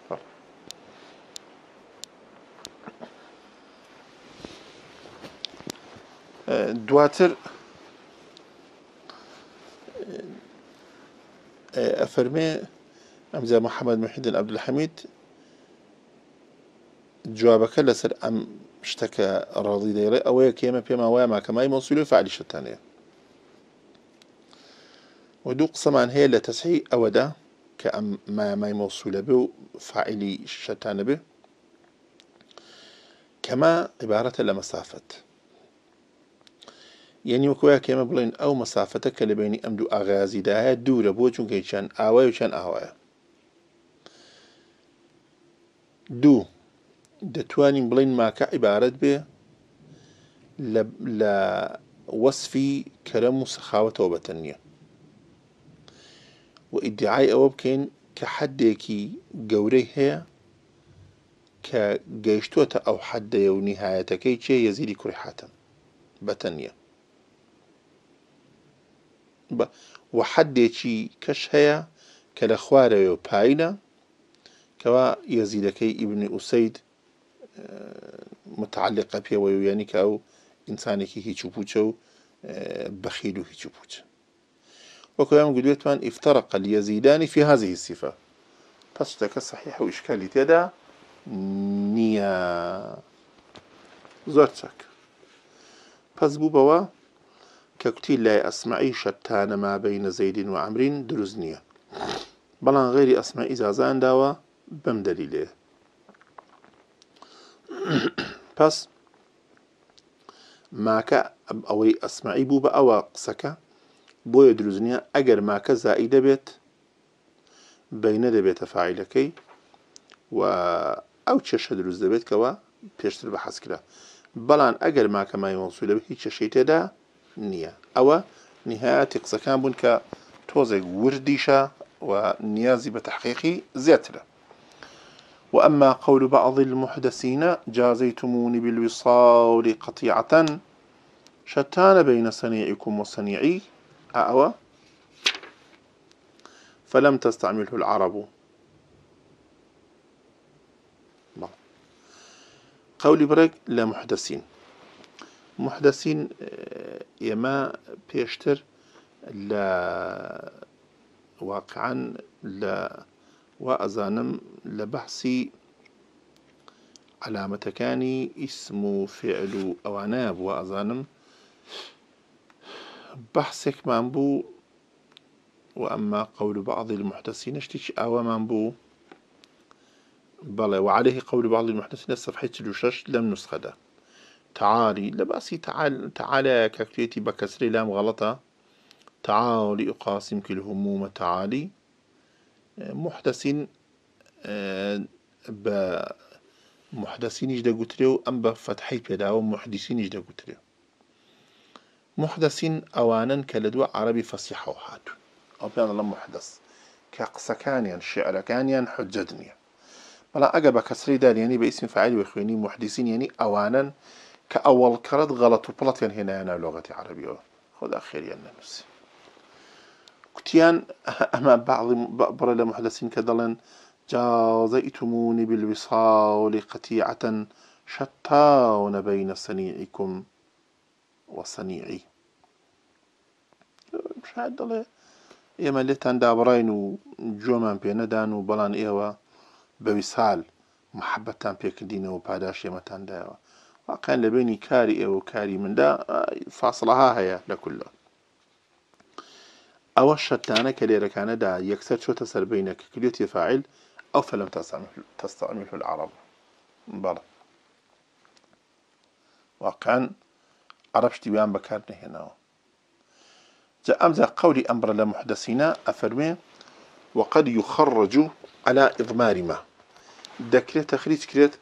دواتر ئەفەرمێ ئەمجا محەممەد محی الدین عەبدولحەمید جوابەکە لەسەر ئەم شتەکە ڕاضی دەیڵێ ئەوەیە کە ئێمە پێمان وایە ماکەمای مەوسوول و فاعلی شتانەیە و دوو قسەمان هەیە لە تەسحیح ئەوەدا کە ئەم مای مەوسولە بێ و فاعلی شتانە بێ کەما عیبارەتە لە مەسافەت یعنی وەکوایە کە ئێمە بڵێن ئەو مەسافەتە کە لە بینی ئەم دوو ئاغازیدا هەیە دوورە بۆ چونکە چەند ئاوای و چەند ئاوایە دوو دەتوانین بڵین ماکە عیبارەت بێ لە وەسفی کەرەم و سەخاوەتەوە بەتەنیە و ئیدعای ئەوە بکەین کە حەدێکی گەورەی هەیە کە گەیشتووەتە ئەو حەدەیە و نیهایەتەکەی چێ یەزیدی کوڕی حاتم بەتەنیە و حەدێکی کەش هەیە کە لە خوارەوە پایینە کەوا یەزیدەکەی ئیبنی ئوسەید متعلقە پێوە و یعنی کە ئەو ئینسانێکی هیچ و پوچە و بەخیل و هیچ و پوچە وكما قلت من افترق اليزيدان في هذه الصفة فاشتك صحيح وإشكالي تدا نيا زرتك فزبو بوا ككتيل لا أسمعي شتان ما بين زيد وعمر دروزنية بلان غير أسمعي زازان داوا بمدليله بس ماك أوي أسمعي بو بأوا قسكا بۆیە دروستنیە ئەگەر ماکە زائیدە بێت بەینە دەبێتە فاعیلەکەی و ئەو کێشە دروست دەبێت کەەوە پێشتر بەحەز کرا بەڵام ئەگەر ماکە مای مەوسوولە بێت هیچ کێشەی تێدا نییە ئەوە نهایەتی قسەکان بوون کە تۆزێک وردیشە و نیازی بە تەحقیقی زیاترە وأما قول بعض المحدثين جازيتموني بالوصال قطيعة شتان بين صنيعكم وصنيعي أأوى فلم تستعمله العرب قولي برك لا محدثين محدثين يما بيشتر لا واقعا لا وأزانم لبحثي علامة كاني اسم فعل أواناب وأزانم بحثك مانبو وأما قول بعض المحدثين اشتش أو مانبو بلى وعليه قول بعض المحدثين صفحة تلوشش لم نسخة تعالي لباسي تعال تعالى ككتيتي بكسر لام غلطة تعالي أقاسم كل هموم تعالي محدثين بمحدثين يجدا قتلو أم بفتحي بدا ومحدثين يجدا قتلو محدثين أوانا كالدوا عربي فصيح وحاتو أو بيان الله محدث كقسكانيا شعر كانيا حجدني بلا أجب كسري دار يعني باسم فاعل وإخواني محدثين يعني أوانا كأول كرد غلط وبلط يعني هنا أنا لغة عربية خذ أخير يعني نفسي كتيان أما بعض برا محدثين كدلن جازيتموني بالوصال قطيعة شتان بين صنيعكم وصنيعي مش هاد ئێمە لێتان دابڕین و جۆمان پێ نەدان و بەڵام ئێوە بەویسال محەبەتتان پێکردینەوە و پاداش ئێمەتان دایەوە واقعیان لە بینی کاری ئێوە و کاری مندا فاصلەها هەیە لە کولە ئەوە شەتانە کە لێرەکانەدا یەکسەر چۆتە سەر بینە کە کلێتی فاعل ئەو فەلەم تستعمله العرب بەڵێ واقعیان عرب شتیویان بەکار نەهێناوە جاء أمزا قولي أمر لمحدثين أفرمي وقد يخرج على إضمار ما دكريت تخريج كريت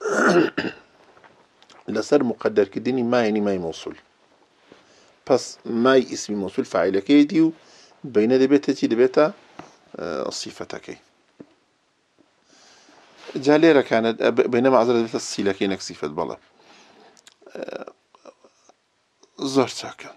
لسر مقدر كديني ما يعني ما موصول بس ما اسم موصول فاعل كيديو بين دبيتتي دبيتا صفتك جاليرا كانت بينما عزل دبيتا الصيلة كينك صفة بلا زرتك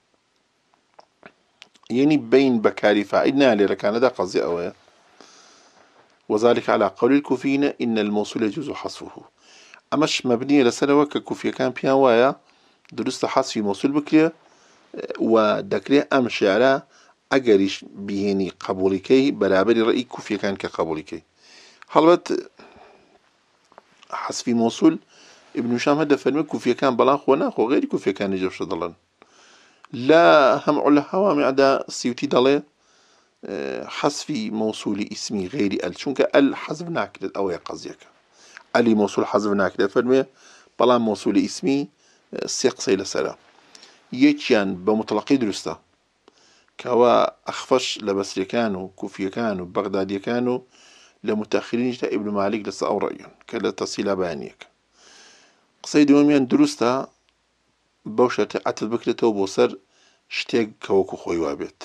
يعني بين بكاري فاعلنا لركانة قصدي أوي وذلك على قول الكوفيين إن الموصول يجوز حذفه أمش مبنية لسنة ككوفية كان بيان وايا درست حذف موصول بكري ودكري أمشي على أجريش بيني قبولكي برابر رأي كوفية كان كقبولكي حلبت حذف موصول ابن هشام هذا فيلم كوفية كان بلاخ وناخ وغير كوفية كان يجوز ضلن لا هم على هوا عدا سيوتي ضلي حذف موصول اسمي غير ال شونك ال حذف ناكد او يقصدك علي موصول حذف ناكد فرمي بلا موصول اسمي سيقصي لسلا يجيان بمطلقي درسته كوا اخفش لبسري كانوا كوفي كانوا بغدادي كانوا لمتاخرين جاء ابن مالك لسا او رأي كلا تصيل بانيك قصيد يوميان درسته بوشة عتد بكرته بوسر شتيق كوكو خوي وابت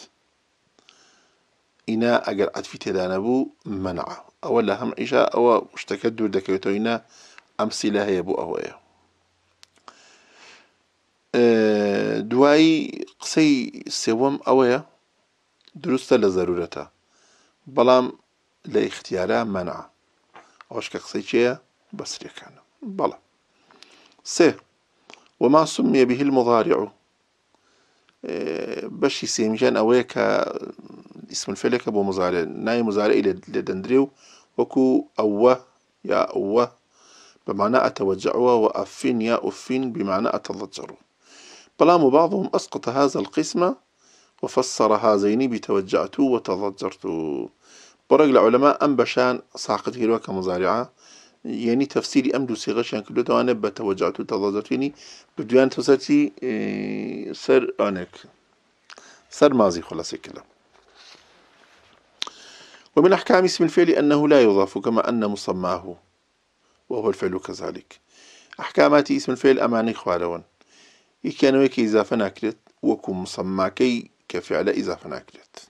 إنا أجر عتفي تدانبو منع أولا هم عيشة أو اشتكدوا دكيتو إنا أمثلة هي بو أهوية أه دواي قصي سوام أوية درست لضرورته بلام لاختيارها منع أوش كقصي شيء بس كان بلا سه وما سمي به المضارع باش يسميجان أويك اسم الفعل كبو مضارع ناي مضارع لدندريو وكو أوه يا أوه بمعنى أتوجعوا وأفين يا أفين بمعنى أتضجروا بلام بعضهم أسقط هذا القسم وفسر هذين بتوجعت وتضجرت برق العلماء أم بشان ساقط هيروا كمضارعة يعني تفسيري أمدو صيغة يعني كله دوانا بتوجعت وتضجرت يعني بدوان توسرتي سر آنك سر ماضي خلاص كلام ومن أحكام اسم الفعل أنه لا يضاف كما أن مسماه وهو الفعل كذلك أحكامات اسم الفعل أماني خوالون يكانوا يكي إضافة ناكرت وكو مسماكي كفعل إضافة ناكرت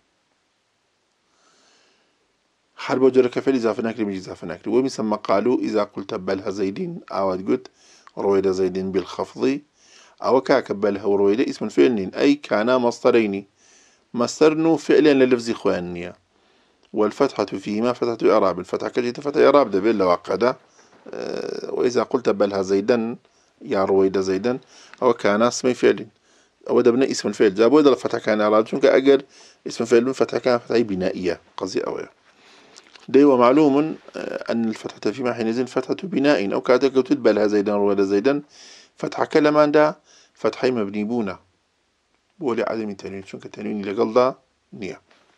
حرب وجر كفعل إضافة ناكرت من إضافة ناكرت ومسمى قالوا إذا قلت بلها زيدين أواد قلت رويد زيدين بالخفض أو كاكبلها ورويد اسم الفعل أي كانا مصدرين مصدرنو فعلا للفظ خوانية والفتحة فيهما فتحة إعراب الفتحة كجيت فتحة إعراب ده بلا وقدا أه وإذا قلت بلها زيدا يا رويد زيدا أو كان اسم فعل أو دبنا اسم الفعل جابوا إذا الفتحة كان إعراب شنك أجر اسم فعل فتحة كان فتحة بنائية قصدي أوي ده ومعلوم أن الفتحة فيما حينئذ فتحة بناء أو كاتك تدبلها زيدا رويد زيدا فتحة كلمان ده فتحي مبني بونا ولعدم التنوين شنك التنوين لقلدا نية.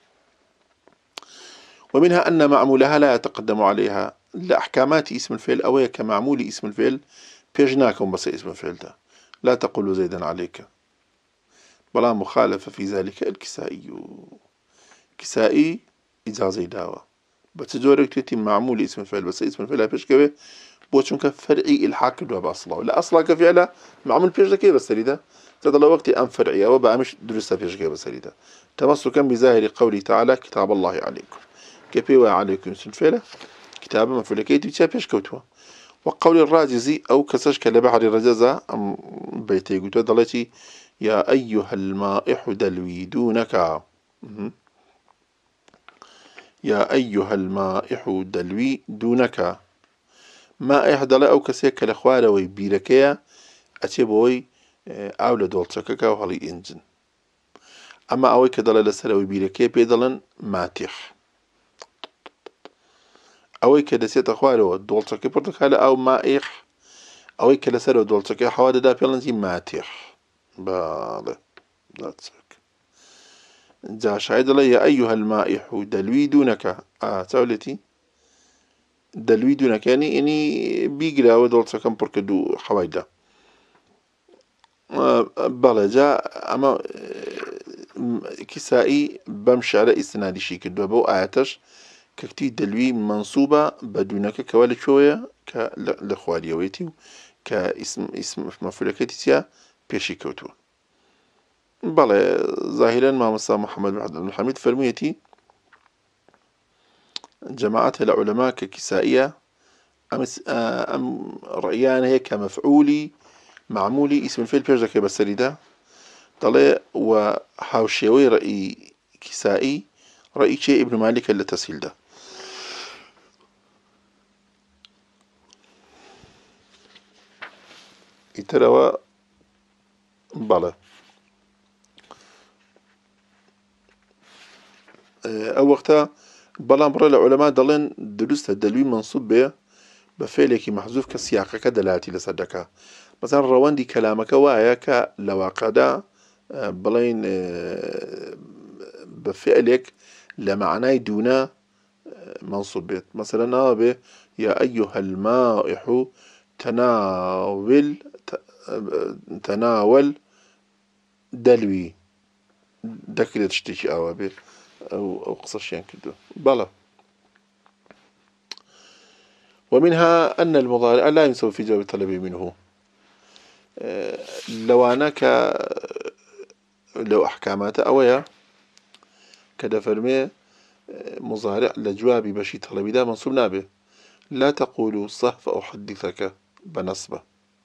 ومنها أن معمولها لا يتقدم عليها لأحكامات اسم الفعل أو كمعمول اسم الفعل بيجناكم بس اسم الفعل ده لا تقول زيدا عليك، ولا مخالفة في ذلك الكسائي. كسائي إجازة داوة بتجورك تتم معمول اسم الفعل بس اسم الفعل بيش كبه بوشنك فرعي الحاق دوا بأصله لا أصلا كفعله معمول بيش كبه بس ده زاد الله وقت أم فرعي أو بقى مش درسة بيش كبه بس ده تمسكا بظاهر قوله تعالى كتاب الله عليكم كبه عليكم اسم الفعل كتاب مفعولكيت بتشا بيش كوتوا. وقول الراجزي أو كسشك لبحر الرجزة أم بيتي قلت دلتي يا أيها المائح دلوي دونك يا أيها المائح دلوي دونك مائح دل أو كسيك لخوالة ويبيركيا أتبوي أولى دولتك وهلي إنجن أما أوي كدل لسلا ويبيركيا بيدلن ماتح أوي كدسيت أخوالة دولتك برتكالة أو مائح أوي كلسلا دولتك حوالة دا بيلنتي ماتح بالله that's it. جا شاهد لي يا أيها المائح دلوي دونك آه تولتي دلوي دونك يعني إني بيجرا ودولت كم بركدو حوايدا آه بلا جاء أما كسائي بمشي على استنادي شيء كدو بو آتش ككتي دلوي منصوبة بدونك كوالد شوية كالخواليويتي كاسم اسم مفعولكتي بيشي كوتو. بله ظاهرا ما مسا محمد بن حميد فرميتي جماعة العلماء ككسائية أم أم رأيان هيك كمفعولي معمولي اسم الفعل بيرجع بسري ده طلع وحاوشيوي رأي كسائي رأي شيء ابن مالك اللي تسهيل ده. يتروى بله أو وقتها بلا مرة العلماء دلين درست الدلوي منصوب به بفعلك محذوف كسياق كدلاتي لصدقها مثلا رواندي كلامك واياك لواقدا بلين بفعلك لمعنى دون منصوب بيت مثلا آبه يا أيها المائح تناول تناول دلوي دكرت تشتكي أوابه أو أو قصص يعني كده بلا. ومنها أن المضارع لا ينسب في جواب الطلب منه لو أنا ك لو أحكامات أويا كده فرمي مضارع لجوابي بشي طلبي ده منصوب نابه لا تقولوا صح فأحدثك بنصبه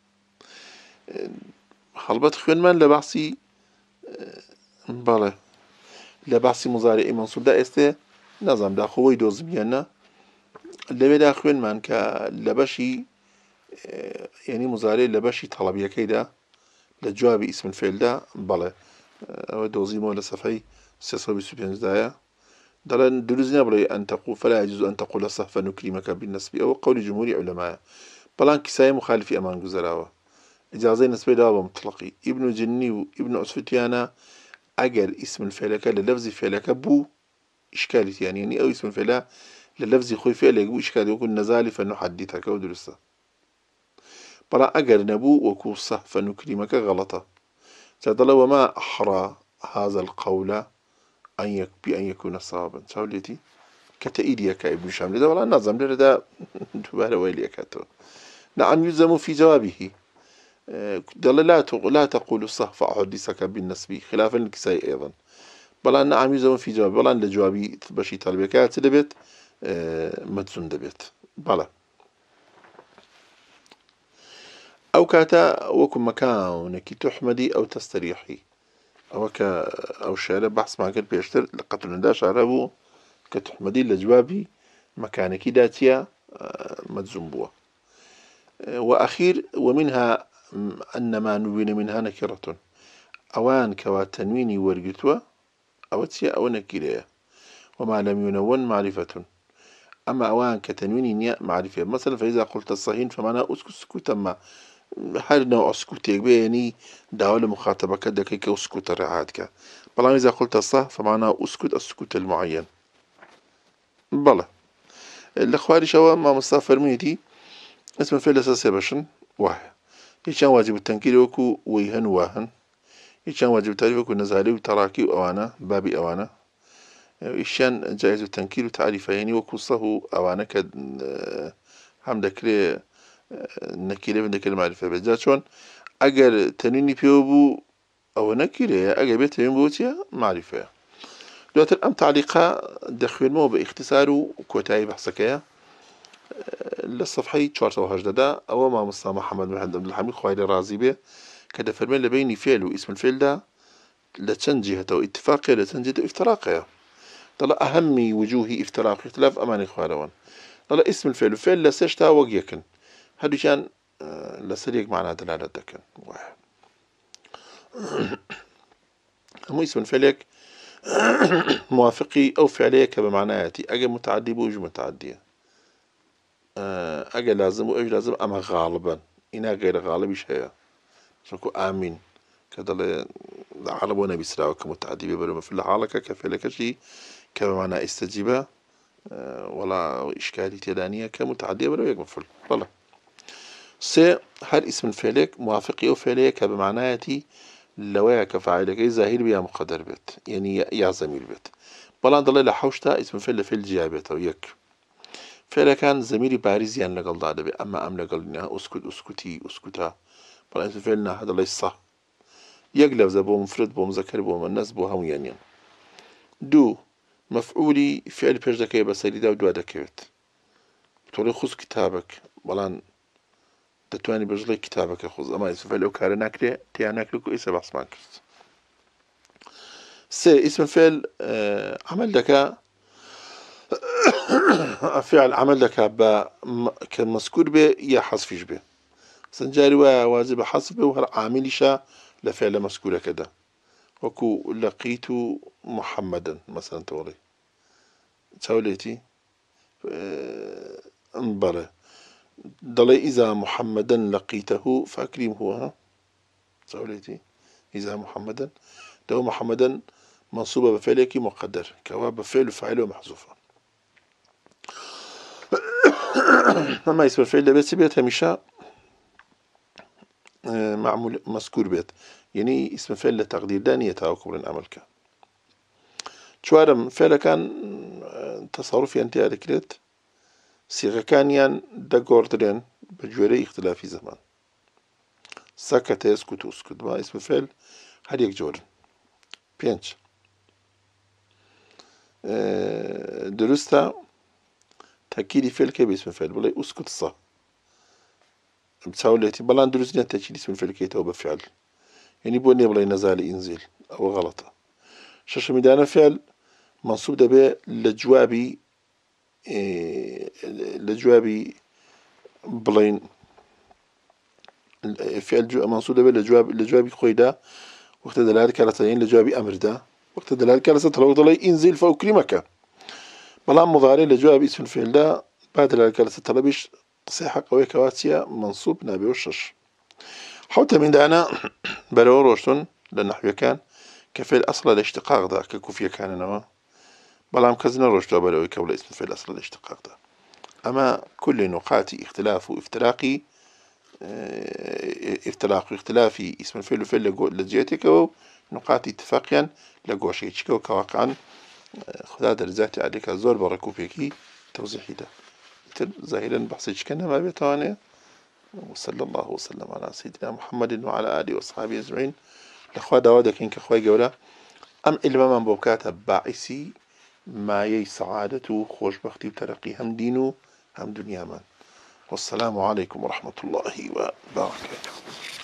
خلبت خوين من لبعسي بله لبعسي مضارع منصوب ده استه نظام ده خوي دوز بيانا اللي بدا خوين من كلبشي يعني مضارع لبشي طلبية كيدا لجواب اسم الفعل ده بله أو دوزي مولا صفحي سيصوب السبيانز دايا دلن دلوزنا بري أن تقول فلا يجوز أن تقول صح فنكرمك بالنسب أو قول جمهور علماء بلان كساية مخالف أمان جزراوة إجازة نسبة داوة مطلقي ابن جني وابن أسفتيانا أجر اسم الفعل للفظ فعلك بو إشكالية يعني يعني أو اسم الفعل للفظ خوي فعل بو إشكالية وكن نزالي فنحدثك ودرسة بلا أجر نبو وكو صح فنكرمك غلطة تدل وما أحرى هذا القول أن يك بأن يكون صوابا سولتي كتئيديا كابن شامل ده ولا نظم ده ده تبارة ويلي كاتو نعم يلزم في جوابه دل لا لا تقول الصح فأحدثك بالنسبي خلافا للكسائي أيضا بل نعم يلزم في جوابه بل أن لجوابي بشي طالبه كاتل بيت مدزون دبيت بلا أو كاتا وكم مكانك تحمدي أو تستريحي أو ك أو شعر بحث مع كل بيشتر لقد نداش عربو كتحمدي لجوابي مكانك داتيا مدزوم بوا. وأخير ومنها أن ما نبين منها نكرة أوان كوا تنويني ورقتوا أو تسيا أو نكرية وما لم ينون معرفة أما أوان كتنويني نياء معرفة مثلا فإذا قلت الصحيح فمعنى أسكت سكوتا ما هەر نوع سكوتێک بێ ینی داوا لە مخاتبەکە دەکەی کە سكوتە ڕێعاتکە بەڵام إذا قلت صح فمعناه أسكت السكوت المعين بەڵێ لە خواریشەوە مامۆستا فەرموویەتی اسم الفعل الأساسي باشن واحد هیچیان واجب التنكير وكو ويهن واهن هیچیان واجب التعريف وكو نزالي وتراكي وأوانا بابي أوانا هیچیان جائز التنكير وتعريف يعني وكو صهو أوانا كد هم دكري نكيرة من دكري معرفة بجات شون أجر تنيني بيوبو أو نكيرة أجر بيت تنين بوتيا معرفة دلوقتي الأم تعليقها دخل مو باختصار وكوتاي بحثكيا للصفحة شوارتو هجددا أو ما مصطفى محمد بن عبد الحميد خويلي رازي به كده فرمين لبيني فعل واسم الفعل ده لتنجهة اتفاقية لتنجهة افتراقية طلع أهم وجوه افتراق اختلاف أمان إخوانوان طلع اسم الفعل وفعل لسيشتا وقيكن هادو كان لسريق معنى دلالة دكن واحد مو اسم الفعلك موافقي أو فعليك بمعناياتي أجا متعدي بوجه متعدية أجا لازم وإيش لازم أما غالبا إنا غير غالب شيء شكو آمين كذا العرب بيسراو كمتعدي بيبرم في الحالة كفعلك شيء كمعنى استجيبه ولا إشكالية تدانية كمتعدية بيبرم يقفل والله سي هل اسم الفعلك موافقي أو فعليك بمعناياتي لوايا كفاعلك إيه ظاهر بيا مقدر بيت يعني يا زميل بيت بلان ضل لحوشتا اسم فعل فعل جيابته ويك فعل كان زميلي بارزيان لقل ضاد بي أما أم لقل إنها أسكت أسكتي أسكتا بلان اسم فعلنا هذا ليس صح يقلب زبو مفرد بو مذكر بو مؤنث بو هم يعني دو مفعولي فعل بيش دكي بسري دا ودوا دكيت بتولي خص كتابك بلان دتواني بجلي كتابك خذ أما اسم فعل أو كار ناكري تيا ناكري كو إسا بحث ماكرت سي اسم الفعل آه عمل دكا فعل عمل دكا با كمذكور به يا حذفش به سنجاري واجب حذف به وهر عاملشا لفعل مذكور كده وكو لقيت محمدا مثلا تقولي تقوليتي آه بلى ضل إذا محمدا لقيته فأكرمه ها تقوليتي إذا محمدا ده محمدا منصوبة بفعلك مقدر كواب بفعل فاعله محذوفة أما اسم الفعل بس بيت هميشا معمول مذكور بيت يعني اسم فعل لتقدير دانية تاوكم للعمل شوارم فعل كان تصرفي أنت ذكرت صيغة كان ين دقوردرين بجوري اختلافي زمان سكت يسكت اسكت ما اسم فعل هل يكجورن بينش درستا تأكيد فعل كي باسم فعل بلاي اسكت صح بتساولتي بلان درسنا تأكيد اسم فعل كي تو بفعل يعني بوني بلاي نزال إنزل أو غلطة شاش ميدانا فعل منصوب دبي لجوابي إيه لجوابي بلين فعل جو منصوب دبي لجواب لجوابي خويدا وقت دلالك على تين لجوابي أمر ده وقت دلالك على ستلو ضلي إنزل فأكرمك بلان مضارع لجواب اسم الفعل ده بعد دلالك على ستلبش صحة قوية كواتيا منصوب نابي وشش حوت من دانا بلو روشتون للنحو كان كفعل أصل الاشتقاق ده ككوفية كان نما بلام كزنا روشتو بلوي كولا اسم الفعل أصل الاشتقاق ده أما كل نقاط اختلاف وافتراقي افتراق واختلافي اسم الفعل وفعل لجيتك نقاط اتفاقيا لقوشيتك وكواقعا خدا درزاتي عليك زور بركو فيكي توضيحي ده ظاهرا بحثيش كنا ما بيتواني وصلى الله وسلم على سيدنا محمد وعلى آله وصحبه أجمعين لأخوة داودك إنك أخوة جولة أم إلما من بوكاتها باعثي ما يي سعادة خوش بختي وترقي هم دينه هم دنيا من والسلام عليكم ورحمة الله وبركاته.